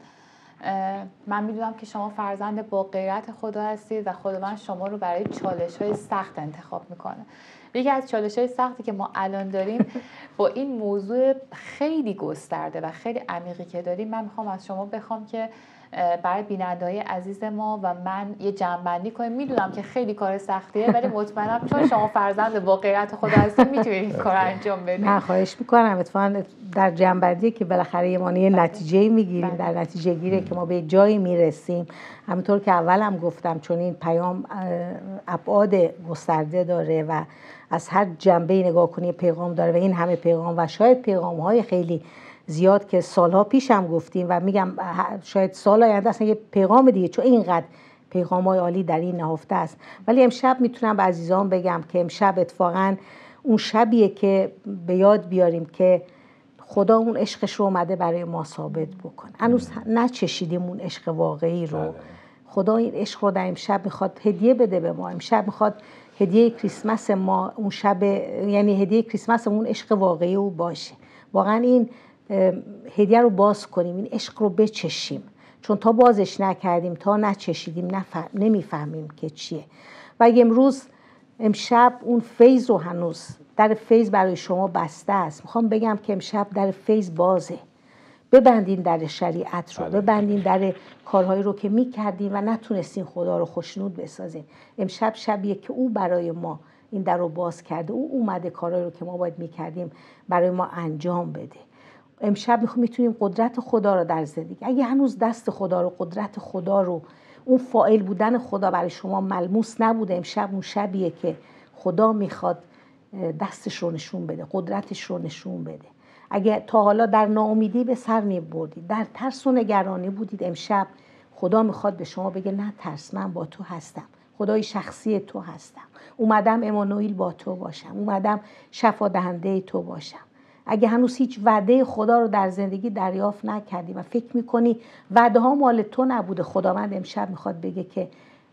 من میدونم که شما فرزند با غیرت خدا هستید و خداوند شما رو برای چالش‌های سخت انتخاب میکنه. یکی از چالش‌های سختی که ما الان داریم با این موضوع خیلی گسترده و خیلی عمیقی که داریم، من میخوام از شما بخوام که برای بیننده‌های عزیز ما و من یه جمع‌بندی کنیم. میدونم که خیلی کار سختیه، ولی مطمئنم چون شما فرزند با غیرت خدا هستید میتونید این کار انجام بدید. من خواهش میکنم. اتفاقا در جمع‌بندی که بالاخره ما یه نتیجه میگیریم، در نتیجه گیری که ما به جایی میرسیم. همونطور که اولم گفتم، چون این پیام ابعاد گسترده داره و از هر جنبه نگاه کنی پیغام داره و این همه پیغام و شاید پیغام‌های خیلی زیاد که سالها پیش هم گفتیم و میگم شاید سال آینده اصلا یه پیغام دیگه، چون اینقدر پیغام‌های عالی در این نهفته است. ولی امشب میتونم به عزیزان بگم که امشب اتفاقاً اون شبیه که به یاد بیاریم که خدا اون عشقش رو اومده برای ما ثابت بکنه. هنوز نچشیدیم اون عشق واقعی رو. خدا این عشق رو در امشب میخواد هدیه بده به ما. امشب میخواد هدیه کریسمس ما اون شب، یعنی هدیه کریسمس اون عشق واقعی او باشه. واقعا این هدیه رو باز کنیم، این عشق رو بچشیم، چون تا بازش نکردیم، تا نچشیدیم نمیفهمیم که چیه. و اگه امشب اون فیض رو، هنوز در فیض برای شما بسته است، میخوام بگم که امشب در فیض بازه. ببندین در شریعت رو، ببندین در کارهایی رو که میکردین و نتونستین خدا رو خوشنود بسازین. امشب شبیه که او برای ما این در رو باز کرده. او اومده کارهایی رو که ما باید میکردیم برای ما انجام بده. امشب میتونیم قدرت خدا رو در زندگی، اگه هنوز دست خدا رو، قدرت خدا رو، اون فاعل بودن خدا برای شما ملموس نبوده، امشب اون شبیه که خدا میخواد دستش رو نشون بده، قدرتش رو نشون بده. اگه تا حالا در ناامیدی به سر میبردید، در ترس و نگرانی بودید، امشب خدا میخواد به شما بگه نه ترس، من با تو هستم، خدای شخصی تو هستم، اومدم امانوئیل با تو باشم، اومدم شفا دهنده تو باشم. اگه هنوز هیچ وعده خدا رو در زندگی دریافت نکردی و فکر میکنی وعده ها مال تو نبوده، خداوند امشب میخواد بگه که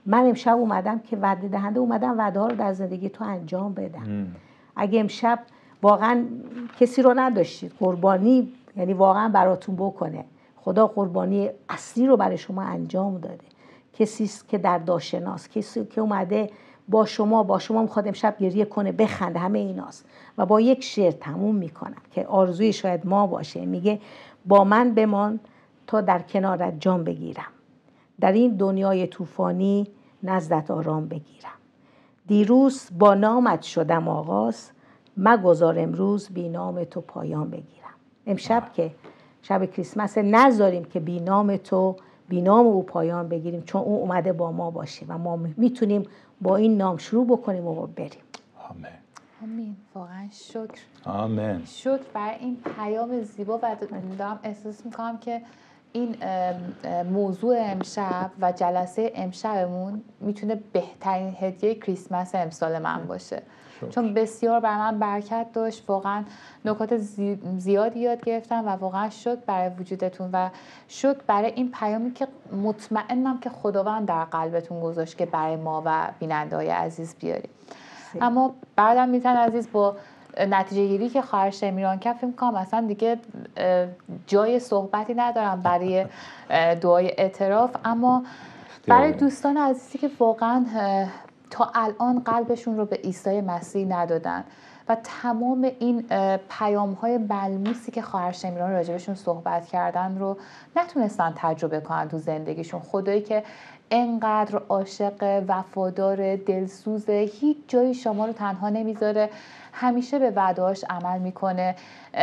من امشب اومدم که وعده دهنده اومدم وعده ها رو در زندگی تو انجام بدم. اگه امشب واقعا کسی رو نداشتید قربانی یعنی واقعا براتون بکنه، خدا قربانی اصلی رو برای شما انجام داده، کسی است که دردآشناست، کسی که اومده با شما میخواد امشب گریه کنه بخنده، همه ایناست. و با یک شعر تموم میکنم که آرزوی شاید ما باشه، میگه با من بمان تا در کنارت جان بگیرم، در این دنیای طوفانی نزدت آرام بگیرم. دیروز با نامت شدم آغاز، مگذار امروز بی نام تو پایان بگیرم. امشب که شب کریسمس نذاریم که بی نام تو، بی نام او پایان بگیریم، چون او اومده با ما باشه و ما میتونیم با این نام شروع بکنیم و بریم. آمین. آمین. واقعا شکر. آمین. شکر برای این پیام زیبا و دارم احساس میکنم که این موضوع امشب و جلسه امشبمون میتونه بهترین هدیه کریسمس امسال من باشه. چون بسیار برای من برکت داشت، واقعا نکات زیادی یاد گرفتم و واقعا شکر برای وجودتون و شکر برای این پیامی که مطمئنم که خداوند در قلبتون گذاشت که برای ما و بیننده‌های عزیز بیاریم. اما بعدم میتن عزیز با نتیجه گیری که خواهر شمیران کرد فکر می‌کنم اصلا دیگه جای صحبتی ندارم برای دعای اعتراف. اما برای دوستان عزیزی که واقعا تا الان قلبشون رو به عیسی مسیح ندادن و تمام این پیام‌های ملموسی که خواهر شمیران راجبشون صحبت کردن رو نتونستن تجربه کنن تو زندگیشون، خدایی که انقدر عاشق، وفادار، دلسوزه، هیچ جایی شما رو تنها نمیذاره، همیشه به وعده‌هاش عمل میکنه،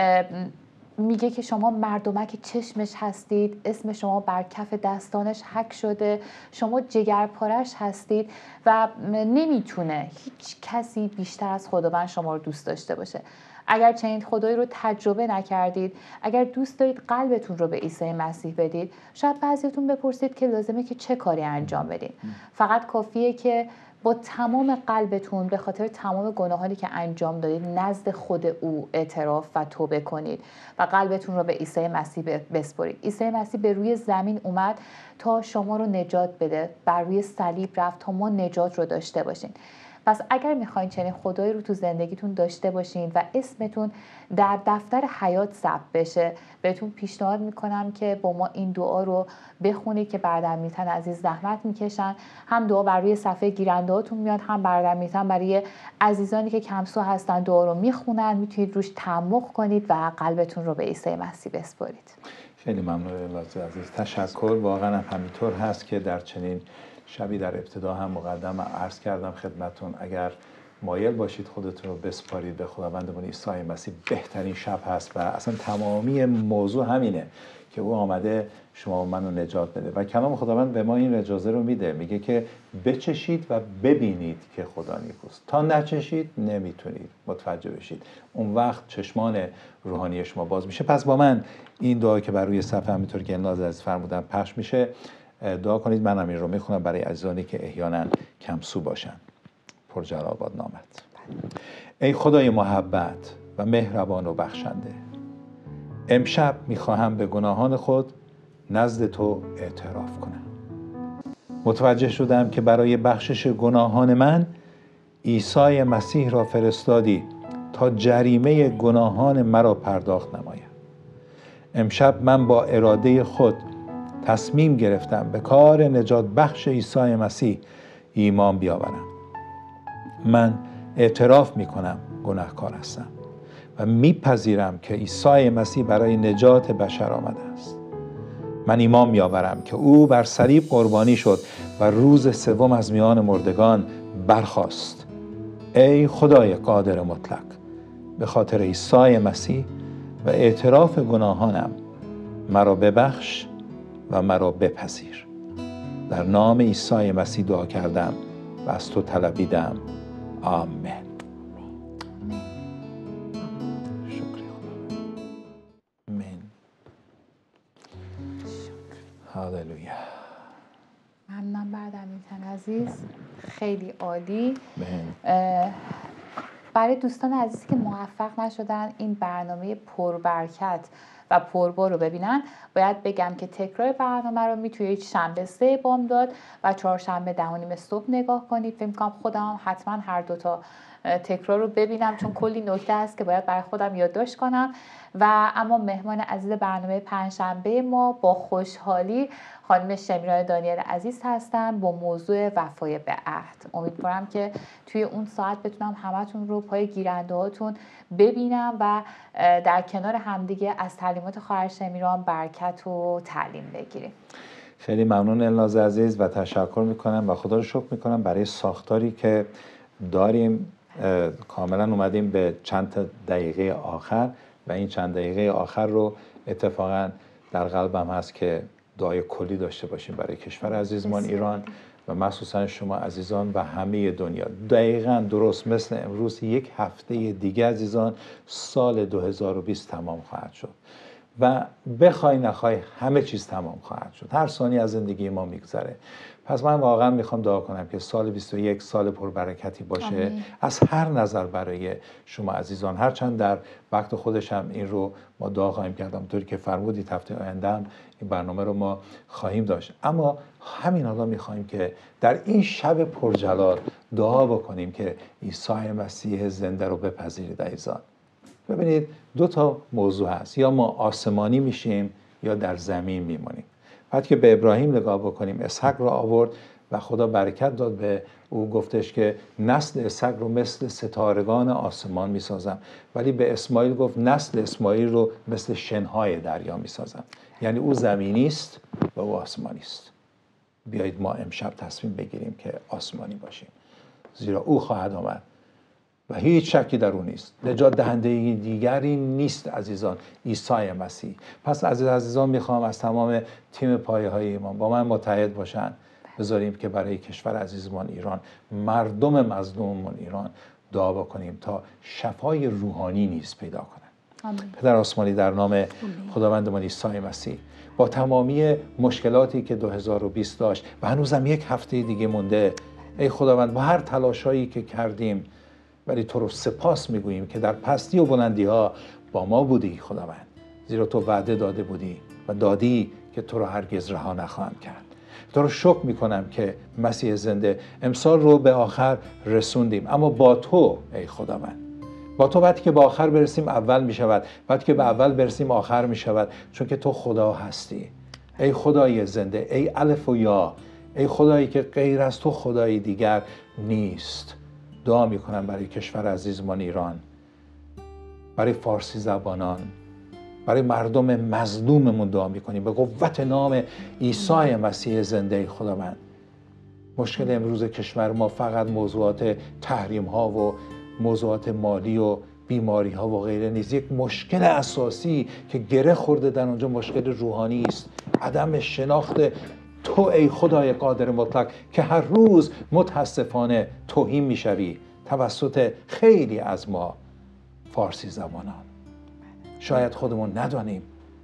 میگه که شما مردمک چشمش هستید، اسم شما بر کف دستانش حک شده، شما جگرپارش هستید و نمیتونه هیچ کسی بیشتر از خداوند شما رو دوست داشته باشه. اگر چنین خدایی رو تجربه نکردید، اگر دوست دارید قلبتون رو به عیسی مسیح بدید، شاید بعضیتون بپرسید که لازمه که چه کاری انجام بدید. فقط کافیه که با تمام قلبتون به خاطر تمام گناهانی که انجام دادید نزد خود او اعتراف و توبه کنید و قلبتون رو به عیسی مسیح بسپارید. عیسی مسیح به روی زمین اومد تا شما رو نجات بده، بر روی صلیب رفت تا ما نجات رو داشته باشین. پس اگر میخواین چنین خدایی رو تو زندگیتون داشته باشین و اسمتون در دفتر حیات ثبت بشه، بهتون پیشنهاد میکنم که با ما این دعا رو بخونید که برادر میتن عزیز زحمت میکشن. هم دعا بر روی صفحه گیرنده هاتون میاد، هم برادر میتن برای عزیزانی که کمسو هستن دعا رو میخونن، میتونید روش تعمق کنید و قلبتون رو به عیسی مسیح بسپارید. خیلی ممنون لازم عزیز، تشکر. واقعا همینطور هست که در چنین شبی در ابتدا هم مقدم عرض کردم خدمتون، اگر مایل باشید خودتون رو بسپارید به خداوندمون عیسی مسیح، بهترین شب هست و اصلا تمامی موضوع همینه که او آمده شما و منو نجات بده و کلام خداوند به ما این اجازه رو میده، میگه که بچشید و ببینید که خدا نیکوست، تا نچشید نمیتونید متوجه بشید، اون وقت چشمان روحانی شما باز میشه. پس با من این دعا که بر روی صفحه همینطور که ناز از فرمودن پخش میشه دعا کنید. من هم این رو میخونم برای عزیزانی که احیانا کمسو باشن. پرجلال باد نامت. ای خدای محبت و مهربان و بخشنده، امشب میخواهم به گناهان خود نزد تو اعتراف کنم. متوجه شدم که برای بخشش گناهان من عیسی مسیح را فرستادی تا جریمه گناهان مرا پرداخت نماید. امشب من با اراده خود تصمیم گرفتم به کار نجات بخش عیسی مسیح ایمان بیاورم. من اعتراف میکنم گناهکار هستم و میپذیرم که عیسی مسیح برای نجات بشر آمده است. من ایمان میآورم که او بر صلیب قربانی شد و روز سوم از میان مردگان برخاست. ای خدای قادر مطلق، به خاطر عیسی مسیح و اعتراف گناهانم مرا ببخش و مرا بپذیر. در نام عیسی مسیح دعا کردم و از تو طلبیدم. آمین. شکر خدا. آمین. هاللویا. ممنونم برادر میتن عزیز، خیلی عالی. آمین. برای دوستان عزیزی که موفق نشدن این برنامه پربرکت و پربار رو ببینن، باید بگم که تکرار برنامه رو میتونید شنبه 3 بامداد و چهارشنبه 10:30 صبح نگاه کنید. فکر می‌کنم خودم حتما هر دوتا تکرار رو ببینم، چون کلی نکته هست که باید برای خودم یادداشت کنم. و اما مهمان عزیز برنامه پنجشنبه ما با خوشحالی خانم شمیران دانیل عزیز هستن با موضوع وفای به عهد. امیدوارم که توی اون ساعت بتونم همتون رو پای گیرنده هاتون ببینم و در کنار همدیگه از تعلیمات خواهر شمیران برکت و تعلیم بگیریم. خیلی ممنون الناز عزیز و تشکر میکنم و خدا رو شکر میکنم برای ساختاری که داریم. کاملا اومدیم به چند تا دقیقه آخر و این چند دقیقه آخر رو اتفاقا در قلبم هست که دعای کلی داشته باشیم برای کشور عزیزمان ایران و مخصوصا شما عزیزان و همه دنیا. دقیقا درست مثل امروز یک هفته دیگه عزیزان سال 2020 تمام خواهد شد و بخوای نخوای همه چیز تمام خواهد شد. هر ثانیه از زندگی ما میگذره. پس من واقعا میخوام دعا کنم که سال 21 سال پربرکتی باشه از هر نظر برای شما عزیزان. هرچند در وقت خودش هم این رو ما دعا خواهیم کرد، همونطوری که فرمودید هفته آینده هم این برنامه رو ما خواهیم داشت. اما همین حالا میخوایم که در این شب پرجلال دعا بکنیم که عیسی مسیح زنده رو بپذیرید عزیزان. ببینید دو تا موضوع هست، یا ما آسمانی میشیم یا در زمین میمونیم. بعد که به ابراهیم نگاه بکنیم، اسحاق رو آورد و خدا برکت داد به او، گفتش که نسل اسحاق رو مثل ستارگان آسمان میسازم، ولی به اسماعیل گفت نسل اسماعیل رو مثل شنهای دریا میسازم. یعنی او زمینی است و او آسمانی است. بیایید ما امشب تصمیم بگیریم که آسمانی باشیم، زیرا او خواهد آمد و هیچ شکی در او نیست. نجات دهنده دیگری نیست عزیزان، عیسی مسیح. پس عزیزان میخوام از تمام تیم پایه های ایمان با من متحد باشن، بذاریم که برای کشور عزیزمان ایران، مردم مظلوممان ایران دعا بکنیم تا شفای روحانی نیز پیدا کنن. پدر آسمانی، در نام خداوندمان عیسی مسیح، با تمامی مشکلاتی که 2020 داشت و هنوزم یک هفته دیگه مونده، ای خداوند با هر تلاشایی که کردیم، ولی تو رو سپاس میگوییم که در پستی و بلندی ها با ما بودی خداوند، زیرا تو وعده داده بودی و دادی که تو رو هرگز رها نخواهم کرد. تو رو شکر میکنم که مسیح زنده امسال رو به آخر رسوندیم، اما با تو ای خداوند، با تو وقتی که به آخر برسیم اول میشود، وقتی که به اول برسیم آخر میشود، چون که تو خدا هستی. ای خدای زنده، ای الف و یا، ای خدایی که غیر از تو خدای دیگر نیست. دعا میکنم برای کشور عزیزمان ایران، برای فارسی زبانان، برای مردم مظلوممون دعا میکنیم به قوت نام عیسی مسیح زنده. خداوند، مشکل امروز کشور ما فقط موضوعات تحریم ها و موضوعات مالی و بیماری ها و غیره نیست. یک مشکل اساسی که گره خورده در اونجا مشکل روحانی است، عدم شناخت تو ای خدای قادر مطلق که هر روز متاسفانه توهین میشوی توسط خیلی از ما فارسی زبانان. شاید خودمون ندانیم.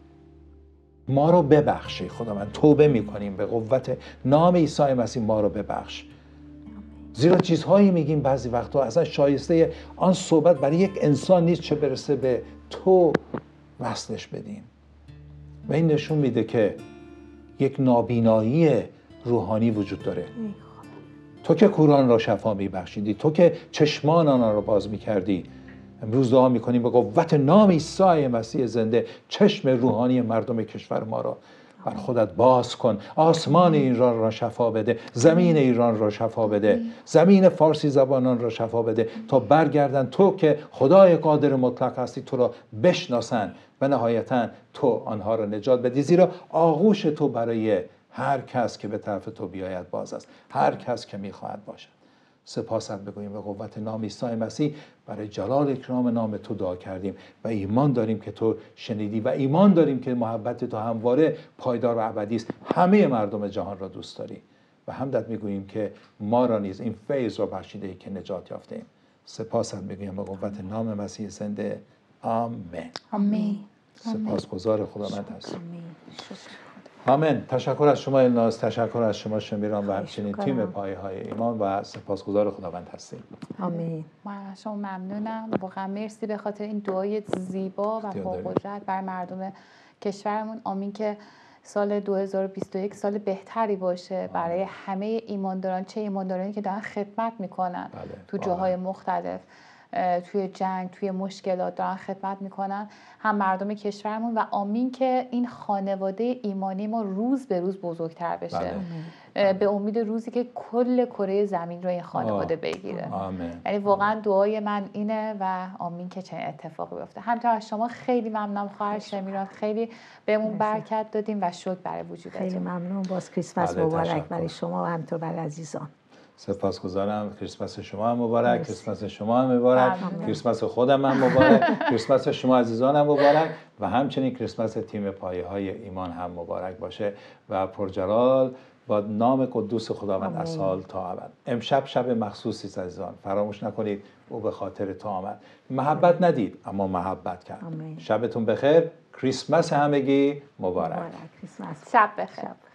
ما رو ببخشی خداوند، توبه میکنیم به قوت نام عیسی مسیح، ما رو ببخش. زیرا چیزهایی میگیم بعضی وقتا اصلا شایسته آن صحبت برای یک انسان نیست، چه برسه به تو وصلش بدیم. و این نشون میده که یک نابینایی روحانی وجود داره. تو که کوران را شفا میبخشیدی، تو که چشمان آنها را باز میکردی، امروز دعا میکنیم به قوت نام عیسی مسیح زنده چشم روحانی مردم کشور ما را بر خودت باز کن. آسمان ایران را شفا بده، زمین ایران را شفا بده، زمین فارسی زبانان را شفا بده، تا برگردن تو که خدای قادر مطلق هستی، تو را بشناسن و نهایتا تو آنها را نجات بدی. زیرا آغوش تو برای هر کس که به طرف تو بیاید باز است، هر کس که میخواهد باشد. سپاست بگوییم به قوت نام عیسی مسیح، برای جلال اکرام نام تو دعا کردیم و ایمان داریم که تو شنیدی و ایمان داریم که محبت تو همواره پایدار و ابدی است. همه مردم جهان را دوست داری و حمدت میگوییم که ما را نیز این فیض را بخشیده ای که نجات یافتیم. سپاست میگویم به قوت نام مسیح زنده. آمین. آمین. سپاسگزار خداوند هستیم. آمین. آمین. تشکر از شما الناز، تشکر از شما شمیران و خواهش همچنین می‌کنم. تیم پایه‌های ایمان و سپاسگزار خداوند هستیم. آمین. من از شما ممنونم، واقعا مرسی به خاطر این دعای زیبا و اختیار دارید. پرقدرت بر مردم کشورمون. آمین که سال 2021 سال بهتری باشه برای همه ایمانداران، چه ایماندارانی که دارن خدمت میکنن بله، تو واقعا. جاهای مختلف، توی جنگ، توی مشکلات دارن خدمت میکنن، هم مردم کشورمون، و آمین که این خانواده ایمانی ما روز به روز بزرگتر بشه. به امید روزی که کل کره زمین رو این خانواده بگیره. آمین. یعنی واقعا دعای من اینه و آمین که چنین اتفاقی بیفته. همینطور از شما خیلی ممنونم خواهر شمیران، خیلی بهمون برکت دادیم و شکر برای وجودتون. خیلی ممنون. باز کریسمس بله، مبارک تشکر. برای شما و همینطور برای عزیزان. سپاسگزارم. کریسمس شما هم مبارک، مرسی. کریسمس شما هم مبارک، ممنون. کریسمس خودم هم مبارک، کریسمس شما عزیزان هم مبارک و همچنین کریسمس تیم پایه‌های ایمان هم مبارک باشه و پرجلال با نام قدوس خداوند از سال تا ابد. امشب شب مخصوصی است عزیزان، فراموش نکنید او به خاطر تو آمد. محبت ندید اما محبت کرد. آمین. شبتون بخیر، کریسمس همگی مبارک. مبارک کریسمس. شب بخیر. شب.